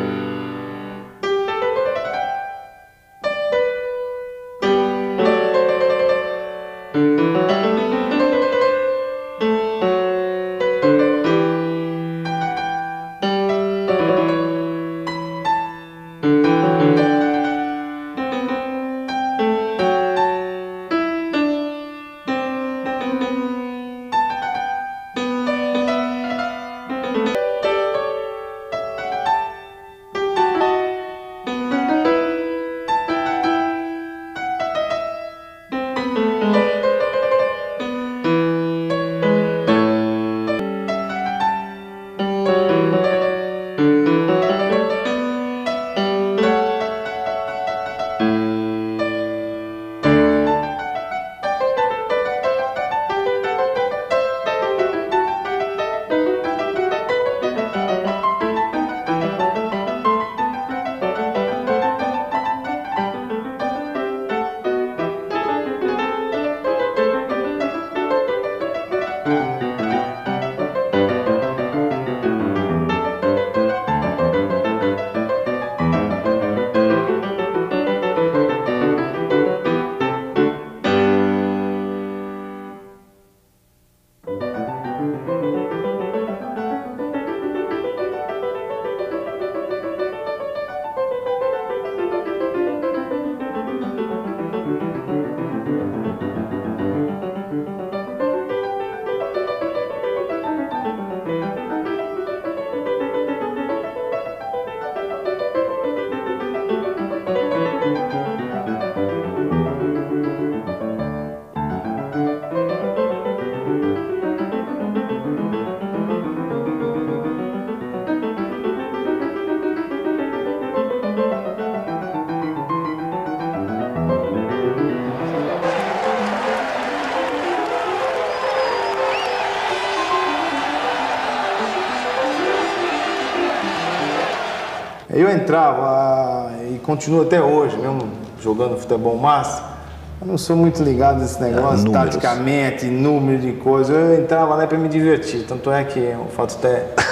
Eu entrava e continuo até hoje, mesmo jogando futebol massa, eu não sou muito ligado nesse negócio, números. taticamente, número de coisas. Eu entrava lá para me divertir, tanto é que o fato até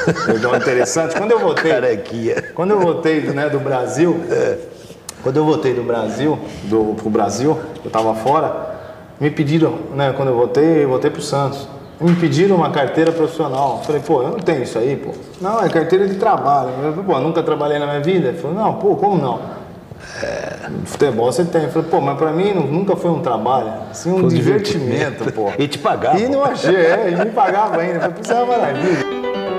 Então, interessante. Quando eu voltei, Carequinha. quando eu voltei, né, do Brasil, é. quando eu voltei do Brasil, do pro Brasil, eu estava fora, me pediram, né, quando eu voltei, eu voltei pro Santos. Me pediram uma carteira profissional. Eu falei, pô, eu não tenho isso aí, pô. Não, é carteira de trabalho. Eu falei, pô, eu nunca trabalhei na minha vida. Ele falou, não, pô, como não? É, futebol você tem. Eu falei, pô, mas pra mim nunca foi um trabalho, assim, um foi divertimento, pô. E te pagava. E não achei, é, e me pagava ainda. Eu falei, pô, isso é uma maravilha.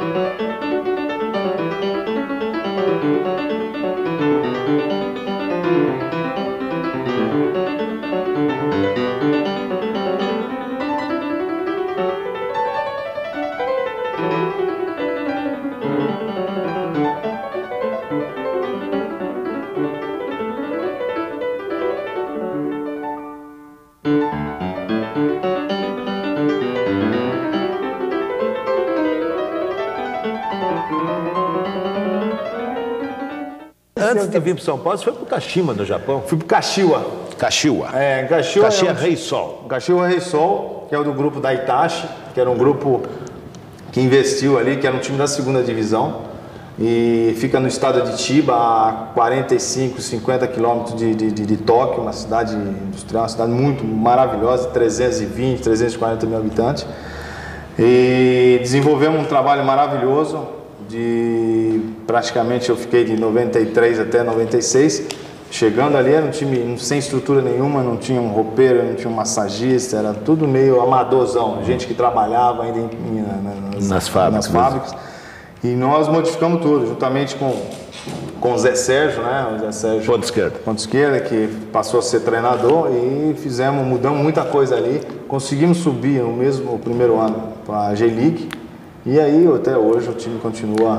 Antes de vir para São Paulo, você foi para o Kashima, no Japão? Fui para Kashiwa. Kashiwa. É, Kashiwa. Kashiwa é um... Rei Sol. Kashiwa Rei Sol, que é o do grupo da Itachi, que era um grupo que investiu ali, que era um time da segunda divisão. E fica no estado de Chiba, a quarenta e cinco, cinquenta quilômetros de, de, de, de Tóquio, uma cidade industrial, uma cidade muito maravilhosa, trezentos e vinte, trezentos e quarenta mil habitantes. E desenvolvemos um trabalho maravilhoso. De praticamente eu fiquei de noventa e três até noventa e seis, chegando ali era um time sem estrutura nenhuma, não tinha um roupeiro, não tinha um massagista, era tudo meio amadorzão, gente que trabalhava ainda em, em, nas, nas fábricas. Nas fábricas. E nós modificamos tudo, juntamente com, com o Zé Sérgio, né? O Zé Sérgio ponto esquerda. Ponto esquerda, que passou a ser treinador, e fizemos, mudamos muita coisa ali, conseguimos subir no mesmo o primeiro ano para a J-League. E aí, até hoje, o time continua.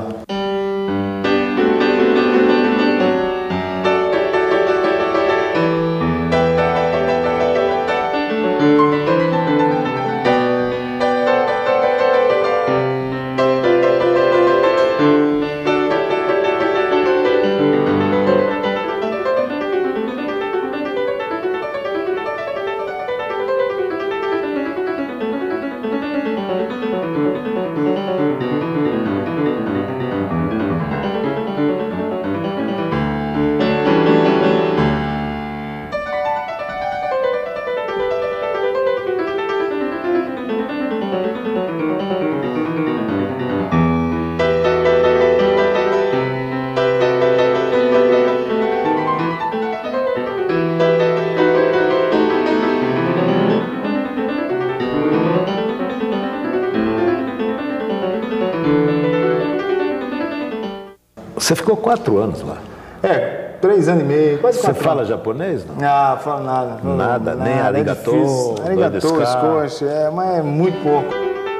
Você ficou quatro anos lá. É, três anos e meio, quase quatro. Você fala anos. japonês, não? Ah, falo nada. Nada, nada nem arigato, é arigato, escoche, é, mas é muito pouco.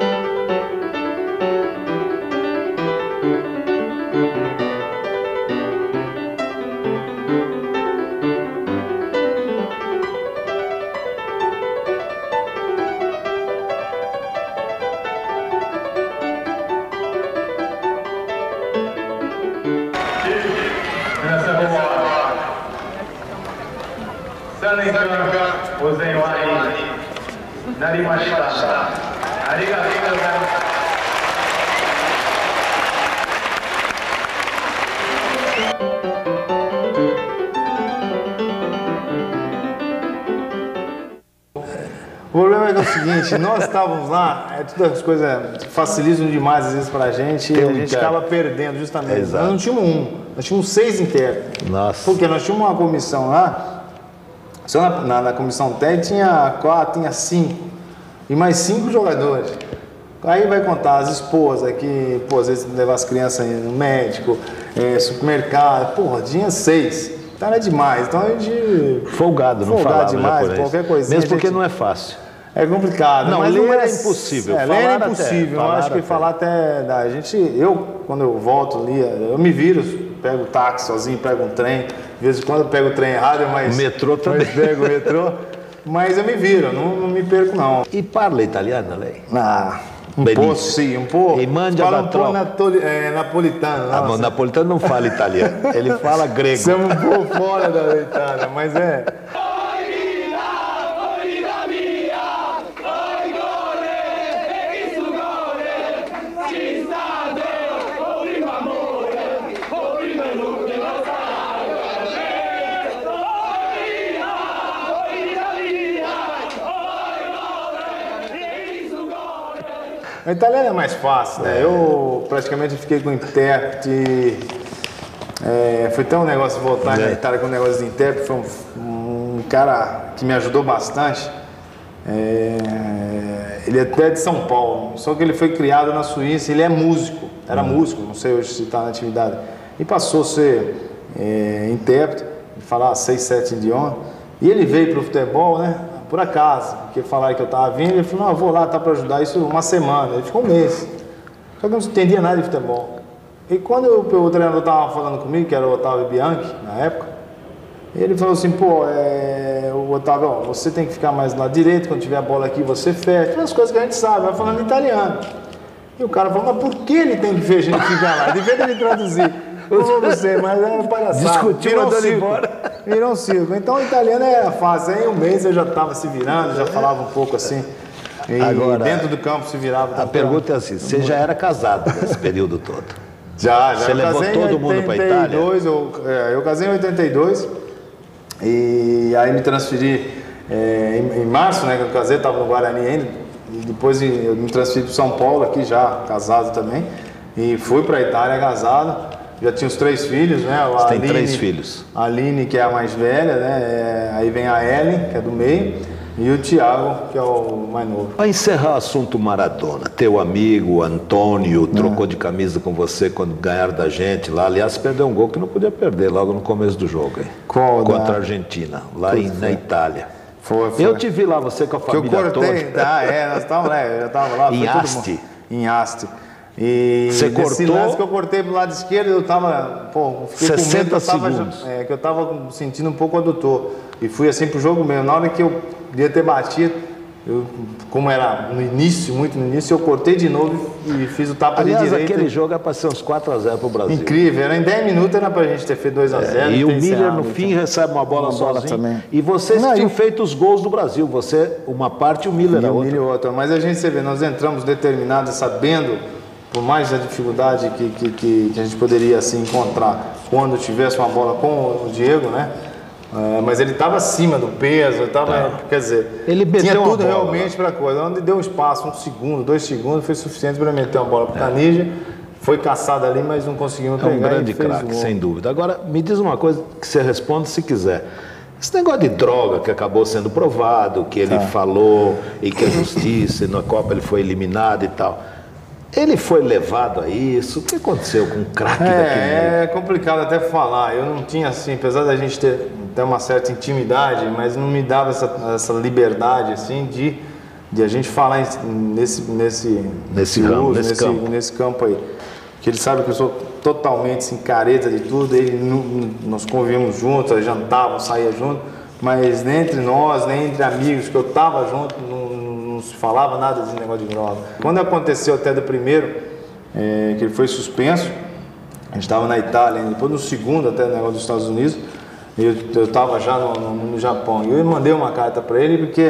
O problema é, que é o seguinte, nós estávamos lá, é, todas as coisas facilitam demais às vezes pra gente e a gente acaba perdendo justamente. Exato. Nós não tínhamos um, nós tínhamos seis internos. Nossa. Porque nós tínhamos uma comissão lá, só na, na, na comissão técnica tinha quatro, tinha cinco, e mais cinco jogadores. Aí vai contar as esposas que, pô, às vezes levar as crianças no médico, é, supermercado, porra, tinha seis. Então era demais. Então a gente. Folgado, não folgado falava demais, japonês. Qualquer coisinha. Mesmo porque gente... não é fácil. É complicado. Não, mas ler não é é impossível. É, ler é falar impossível. até, eu acho que até. falar até dá. A gente, eu, quando eu volto ali, eu me viro, pego o táxi sozinho, pego um trem. De vez em quando eu pego o trem errado, mas. Metrô também. Mas pego o metrô. Mas eu me viro, não, não me perco, não. E parla italiano, lei? Ah, um Benissimo. pouco sim, um pouco. E mangia fala da um pouco tropa. natoli, é, napolitano. Ah, nossa. o napolitano não fala italiano, ele fala grego. Somos um pouco fora da Itália, mas é. O italiano é mais fácil, né? Eu praticamente fiquei com intérprete. É, foi tão um negócio de voltar é. na Itália com um negócio de intérprete. Foi um, um cara que me ajudou bastante. É, ele é até de São Paulo, só que ele foi criado na Suíça. Ele é músico, era hum. músico, não sei hoje se está na atividade. E passou a ser é, intérprete, falar seis, sete idiomas. E ele veio para o futebol, né? Por acaso, porque falaram que eu estava vindo, ele falou, não, eu vou lá, tá para ajudar isso uma semana. Ele ficou um mês. Só que eu não entendia nada de futebol. E quando eu, o treinador estava falando comigo, que era o Otávio Bianchi, na época, ele falou assim, pô, é, o Otávio, ó, você tem que ficar mais do lado direito, quando tiver a bola aqui você fecha, umas coisas que a gente sabe, vai falando italiano. E o cara falou, mas por que ele tem que ver a gente ficar lá? Devia ele me traduzir. Eu não sei, mas era palhaçada. Discutiu, mandou embora. Virou um circo. Então o italiano é fácil. Em um mês eu já estava se virando, já falava um pouco assim. E agora, dentro do campo se virava. A pergunta é assim, você já era casado nesse período todo? Já, já. Você eu levou todo mundo para a Itália? Eu, é, eu casei em oitenta e dois e aí me transferi é, em, em março, né, que eu casei, estava no Guarani ainda. E depois eu me transferi para São Paulo, aqui já casado também. E fui para a Itália casado. Já tinha os três filhos, né? A Você Aline, tem três filhos. A Aline, que é a mais velha, né? É, aí vem a Ellen, que é do meio, e o Thiago, que é o mais novo. Para encerrar o assunto Maradona, teu amigo Antônio trocou é. de camisa com você quando ganharam da gente lá. Aliás, perdeu um gol que não podia perder logo no começo do jogo. Hein? Qual? Contra da... a Argentina, lá em, na Itália. Foi, foi. Eu te vi lá, você com a família que eu cortei, toda. Ah, é, nós estávamos lá, eu já estava lá. Em Asti. Em Asti. E você nesse cortou? lance que eu cortei pro lado esquerdo, eu tava, pô, fiquei sessenta com medo, eu tava, segundos. É, que eu tava sentindo um pouco o adutor. E fui assim pro jogo mesmo. Na hora que eu ia ter batido, eu, como era no início, muito no início, eu cortei de novo e fiz o tapa Aliás, de direita. aquele jogo era para ser uns quatro a zero pro Brasil. Incrível, era em dez minutos era pra gente ter feito dois a zero. É, e o Miller no fim então. recebe uma bola uma sozinho. Bola também. E vocês não, tinham eu... feito os gols do Brasil. Você, uma parte, e o Miller e a o outra. Miller outra. Mas a gente, você vê, nós entramos determinados, sabendo... Por mais a dificuldade que, que, que a gente poderia assim, encontrar quando tivesse uma bola com o Diego, né? É, mas ele estava acima do peso, ele tava, tá. quer dizer, ele tinha tudo bola, realmente para coisa. Onde deu um espaço, um segundo, dois segundos, foi suficiente para meter uma bola para o é. Canija. Foi caçado ali, mas não conseguimos pegar. É um grande craque, sem dúvida. Agora, me diz uma coisa que você responde se quiser. Esse negócio de droga que acabou sendo provado, que ele tá. falou e que a justiça, e na Copa ele foi eliminado e tal. Ele foi levado a isso? O que aconteceu com o craque é, daquele É complicado até falar. Eu não tinha, assim, apesar da gente ter, ter uma certa intimidade, mas não me dava essa, essa liberdade, assim, de, de a gente falar nesse, nesse, nesse, ramo, uso, nesse, nesse, campo. nesse campo aí. Que ele sabe que eu sou totalmente assim, careta de tudo. Ele, nós convivemos juntos, jantávamos, saía junto, mas nem entre nós, nem entre amigos que eu estava junto, não, não se falava nada desse negócio de droga. Quando aconteceu até do primeiro, é, que ele foi suspenso, a gente estava na Itália, depois no segundo até o negócio dos Estados Unidos, eu estava já no, no, no Japão. E eu mandei uma carta para ele porque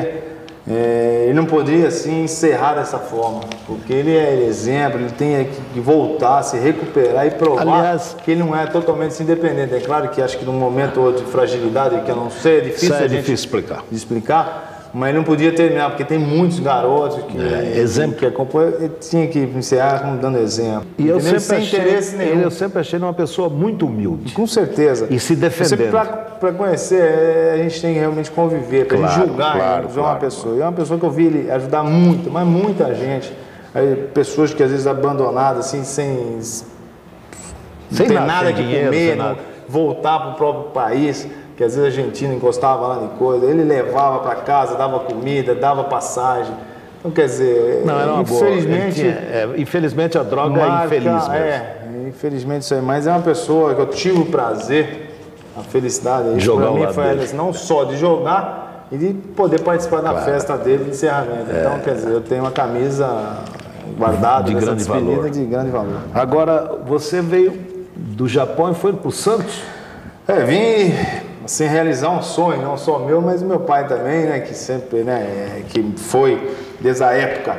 é, ele não poderia assim encerrar dessa forma, porque ele é exemplo, ele tem que voltar, se recuperar e provar Aliás, que ele não é totalmente independente. É claro que acho que num momento de fragilidade, que eu não sei, é difícil, é a gente difícil explicar. De explicar. Mas ele não podia terminar, porque tem muitos garotos que, é, exemplo. que acompanham, ele tinha que encerrar como dando exemplo. E eu sempre, sem achei, interesse nenhum. eu sempre achei uma pessoa muito humilde. Com certeza. E se defendendo. Para conhecer, é, a gente tem que realmente conviver, para claro, gente julgar claro, julgar claro, uma pessoa. claro. E é uma pessoa que eu vi ele ajudar muito, mas muita gente. Aí, pessoas que às vezes abandonadas, assim, sem, sem ter nada, nada que dinheiro, comer, nada. voltar para o próprio país. Que às vezes a Argentina encostava lá em coisa, ele levava para casa, dava comida, dava passagem. Então, quer dizer, não, era uma infelizmente... Tinha, é, infelizmente a droga marca, é infeliz mesmo. É, infelizmente isso aí. Mas é uma pessoa que eu tive o prazer, a felicidade, isso para mim foi dele. não só de jogar e de poder participar da claro. festa dele de encerramento. É. Então, quer dizer, eu tenho uma camisa guardada de grande valor. de grande valor. Agora, você veio do Japão e foi para o Santos? É, vim... Assim, realizar um sonho, não só meu, mas meu pai também, né, que sempre, né, que foi desde a época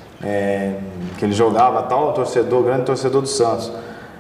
é, que ele jogava tal, torcedor, grande torcedor do Santos.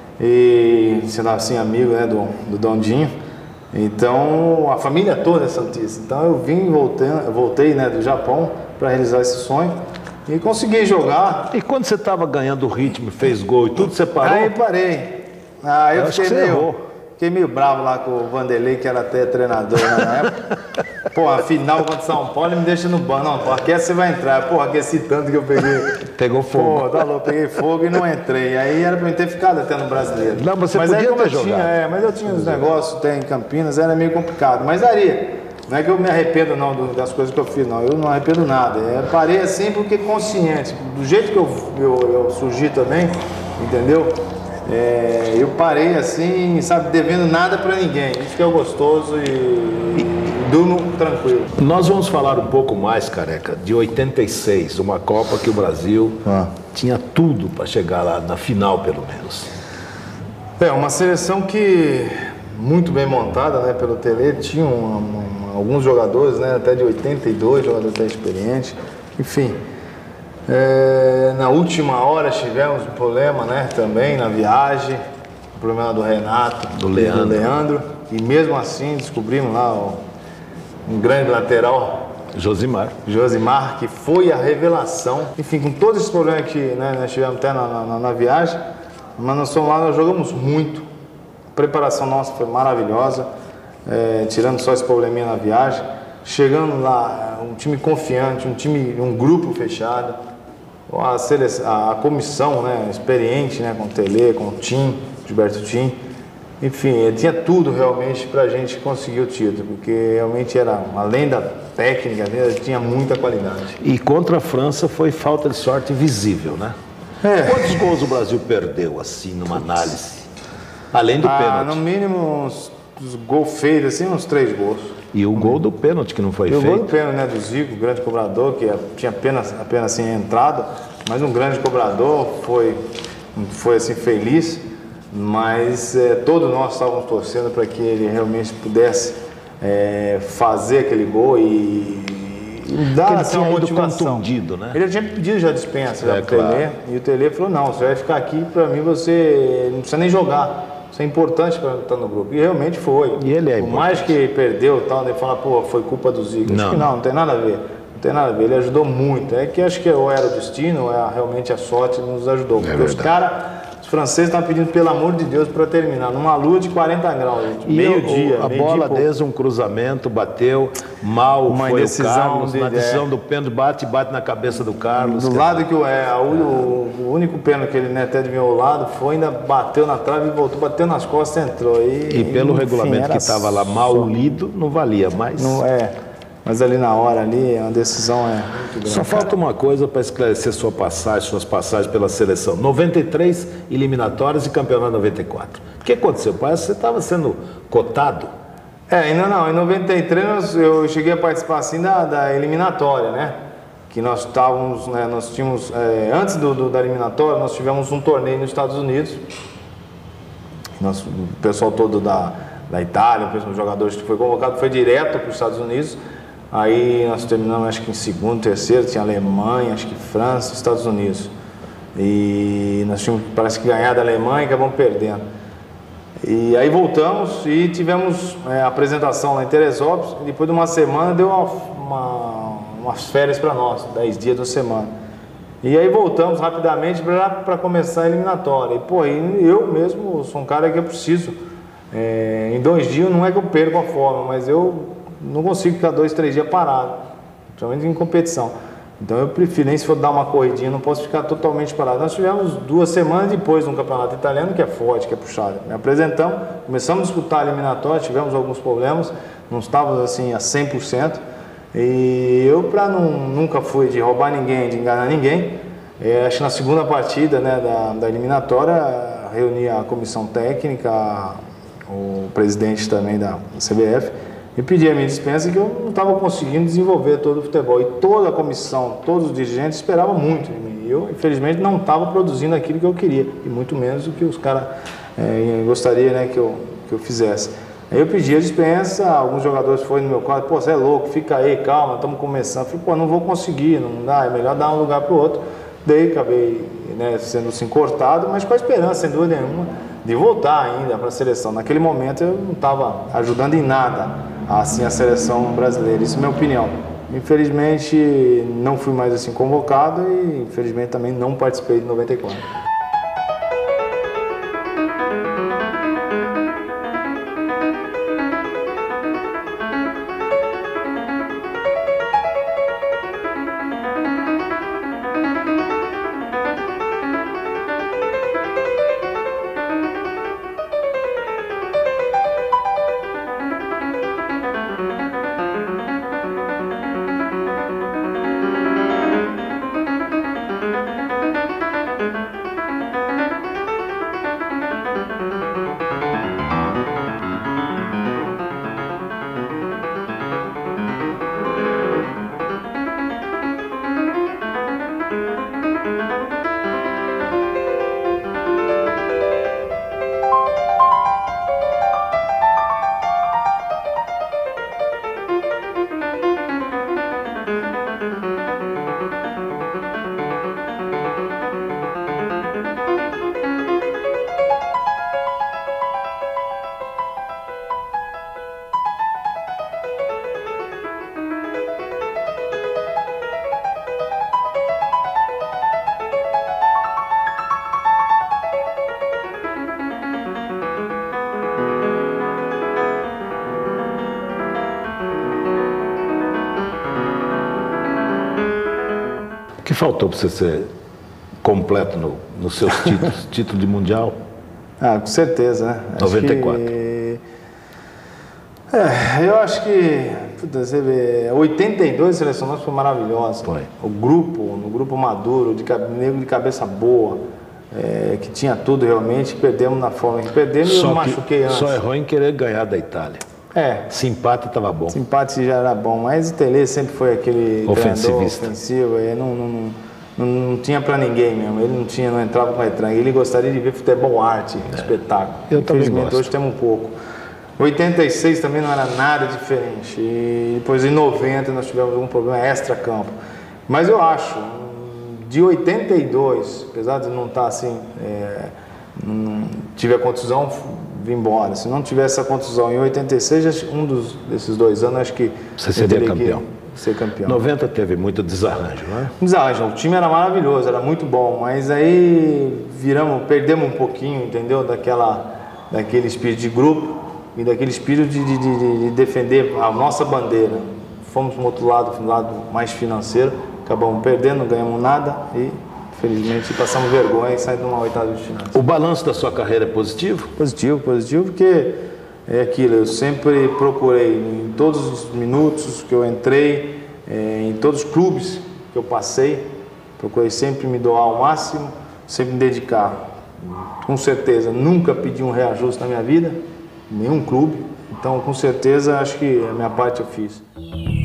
E sendo assim amigo, né, do, do Dondinho. Então, a família toda é santista. Então, eu vim, voltei, voltei, né, do Japão para realizar esse sonho. E consegui jogar. E quando você estava ganhando o ritmo, fez gol e tudo, você parou? Aí parei. Aí eu, Eu acho fiquei que você meio, errou. fiquei meio bravo lá com o Vanderlei, que era até treinador na época. Pô, a final contra o São Paulo ele me deixa no banco. Não, pô, aquece você vai entrar. Pô, aqueci tanto que eu peguei. Pegou fogo. Pô, tá louco, peguei fogo e não entrei. Aí era pra mim ter ficado até no brasileiro. Não, você mas podia aí, como ter eu tinha, jogado. é, mas eu tinha uns negócios até em Campinas, era meio complicado. Mas daria. Não é que eu me arrependo não do, das coisas que eu fiz, não. Eu não arrependo nada. Eu parei assim porque consciente. Do jeito que eu, eu, eu surgi também, entendeu? É, eu parei assim, sabe, devendo nada pra ninguém. Isso que é o gostoso e, e durmo tranquilo. Nós vamos falar um pouco mais, Careca, de oitenta e seis, uma Copa que o Brasil Ah. tinha tudo para chegar lá na final, pelo menos. É, uma seleção que muito bem montada, né, pelo Tele, tinha uma, uma, alguns jogadores, né, até de oitenta e dois, jogadores até experientes, enfim. É, na última hora tivemos um problema, né, também na viagem, o problema do Renato, Do Leandro. do Leandro, e mesmo assim descobrimos lá ó, um grande lateral, Josimar. Josimar, que foi a revelação. Enfim, com todos esses problemas que né, nós tivemos até na, na, na viagem, mas nós fomos lá, nós jogamos muito. A preparação nossa foi maravilhosa, é, tirando só esse probleminha na viagem. Chegando lá, um time confiante, um time, um grupo fechado. A, seleção, a comissão né, experiente, né, com o Tele, com o Tim, Gilberto Tim. Enfim, tinha tudo realmente para a gente conseguir o título, porque realmente era, além da técnica, tinha muita qualidade. E contra a França foi falta de sorte visível, né? É. Quantos gols o Brasil perdeu, assim, numa análise? Além do Ah, pênalti. no mínimo uns, uns gols feitos, assim, uns três gols. E o gol do pênalti que não foi E o gol feito. do pênalti, né, do Zico, grande cobrador, que tinha apenas, apenas assim, entrado, mas um grande cobrador, foi, foi assim, feliz, mas é, todos nós estávamos torcendo para que ele realmente pudesse é, fazer aquele gol e, e dar Ele assim, tinha uma ido motivação. contundido, né? Ele já tinha pedido já dispensa já É, pro Tele, claro. e o Tele falou, não, você vai ficar aqui, para mim você não precisa nem jogar. Isso é importante para estar no grupo. E realmente foi. E ele é Por mais importante. que perdeu e tal, ele fala, pô, foi culpa do Zico. Não. Acho que não, não tem nada a ver. Não tem nada a ver. Ele ajudou muito. É que acho que ou era o destino, ou é realmente a sorte nos ajudou. Porque os verdade. caras, os franceses estavam pedindo, pelo amor de Deus, para terminar. Numa lua de quarenta graus, gente. E Meio-dia. o- a meio bola dia, desde um cruzamento, bateu mal, Uma foi o indecisão Carlos, dele, na decisão é. do pênalti, bate, bate na cabeça do Carlos. Do quer lado que o, é, a- o, o único pênalti que ele né, até adivinhou ao lado foi, ainda bateu na trave e voltou, bateu nas costas e entrou. E, E pelo enfim, regulamento era que estava lá mal só- lido, não valia mais. Não é, mas ali na hora ali a decisão é muito grande. Só falta uma coisa para esclarecer sua passagem, suas passagens pela seleção. noventa e três eliminatórias e campeonato noventa e quatro. O que aconteceu? Parece que você estava sendo cotado. É, ainda não, em noventa e três nós- eu cheguei a participar assim da, da eliminatória, né? Que nós estávamos, né, nós tínhamos, é, antes do, do- da eliminatória, nós tivemos um torneio nos Estados Unidos. Nós, o pessoal todo da, da Itália, o pessoal, os jogadores que foi convocado, foi direto para os Estados Unidos. Aí nós terminamos, acho que em segundo, terceiro, tinha Alemanha, acho que França, Estados Unidos. E nós tínhamos, parece que ganhar da Alemanha e acabamos perdendo. E aí voltamos e tivemos é, a apresentação lá em Teresópolis. E depois de uma semana deu uma, uma, umas férias para nós, dez dias da semana. E aí voltamos rapidamente para começar a eliminatória. E pô, e eu mesmo sou um cara que eu preciso. É, em dois dias não é que eu perco a forma, mas eu não consigo ficar dois, três dias parado, principalmente em competição. Então eu prefiro, nem se for dar uma corridinha, não posso ficar totalmente parado. Nós tivemos duas semanas depois de um campeonato italiano que é forte, que é puxado. Me apresentamos, começamos a disputar a eliminatória, tivemos alguns problemas, não estávamos assim a cem por cento. E eu, para não nunca fui de roubar ninguém, de enganar ninguém, é, acho que na segunda partida né, da, da eliminatória, reuni a comissão técnica, o presidente também da C B F, e pedi a minha dispensa que eu não estava conseguindo desenvolver todo o futebol. E toda a comissão, todos os dirigentes esperavam muito de mim. E eu, infelizmente, não estava produzindo aquilo que eu queria, e muito menos o que os caras é, gostariam né, que, eu, que eu fizesse. Aí eu pedi a dispensa, alguns jogadores foram no meu quarto, pô, você é louco, fica aí, calma, estamos começando. Eu falei, pô, não vou conseguir, não dá, é melhor dar um lugar para o outro. Daí acabei né, sendo assim cortado, mas com a esperança, sem dúvida nenhuma, de voltar ainda para a seleção. Naquele momento eu não estava ajudando em nada assim a seleção brasileira, isso é a minha opinião. Infelizmente não fui mais assim convocado e infelizmente também não participei de noventa e quatro. O que faltou para você ser completo no, nos seus títulos? Título de Mundial? Ah, com certeza, né? Acho noventa e quatro. Que... É, eu acho que, puta, você vê, oitenta e dois seleção nossa foi maravilhosa. Foi. O grupo, no grupo maduro, de negro de cabeça boa, é, que tinha tudo realmente, perdemos na forma que perdemos e eu machuquei antes. Só errou em querer ganhar da Itália. É. Se empate estava bom. Esse empate já era bom, mas o Tele sempre foi aquele ofensivista, ofensivo, ele não, não, não, não tinha pra ninguém mesmo, ele não tinha, não entrava com retranca, ele gostaria de ver futebol arte, é. espetáculo. Eu também gosto. Hoje temos um pouco. oitenta e seis também não era nada diferente, e depois em noventa nós tivemos algum problema extra-campo. Mas eu acho, de oitenta e dois, apesar de não estar assim, é, não tive a contusão, vim embora. Se não tivesse essa contusão em oitenta e seis, um dos, desses dois anos, acho que você seria campeão. Ser campeão. noventa teve muito desarranjo, não é? Desarranjo. O time era maravilhoso, era muito bom, mas aí viramos, perdemos um pouquinho, entendeu? Daquela, daquele espírito de grupo e daquele espírito de, de, de, de defender a nossa bandeira. Fomos para o outro lado, para o lado mais financeiro, acabamos perdendo, não ganhamos nada e felizmente passamos vergonha e saímos de uma oitava de final. O balanço da sua carreira é positivo? Positivo, positivo, porque é aquilo, eu sempre procurei, em todos os minutos que eu entrei, é, em todos os clubes que eu passei, procurei sempre me doar ao máximo, sempre me dedicar. Com certeza, nunca pedi um reajuste na minha vida, em nenhum clube, então com certeza acho que a minha parte eu fiz.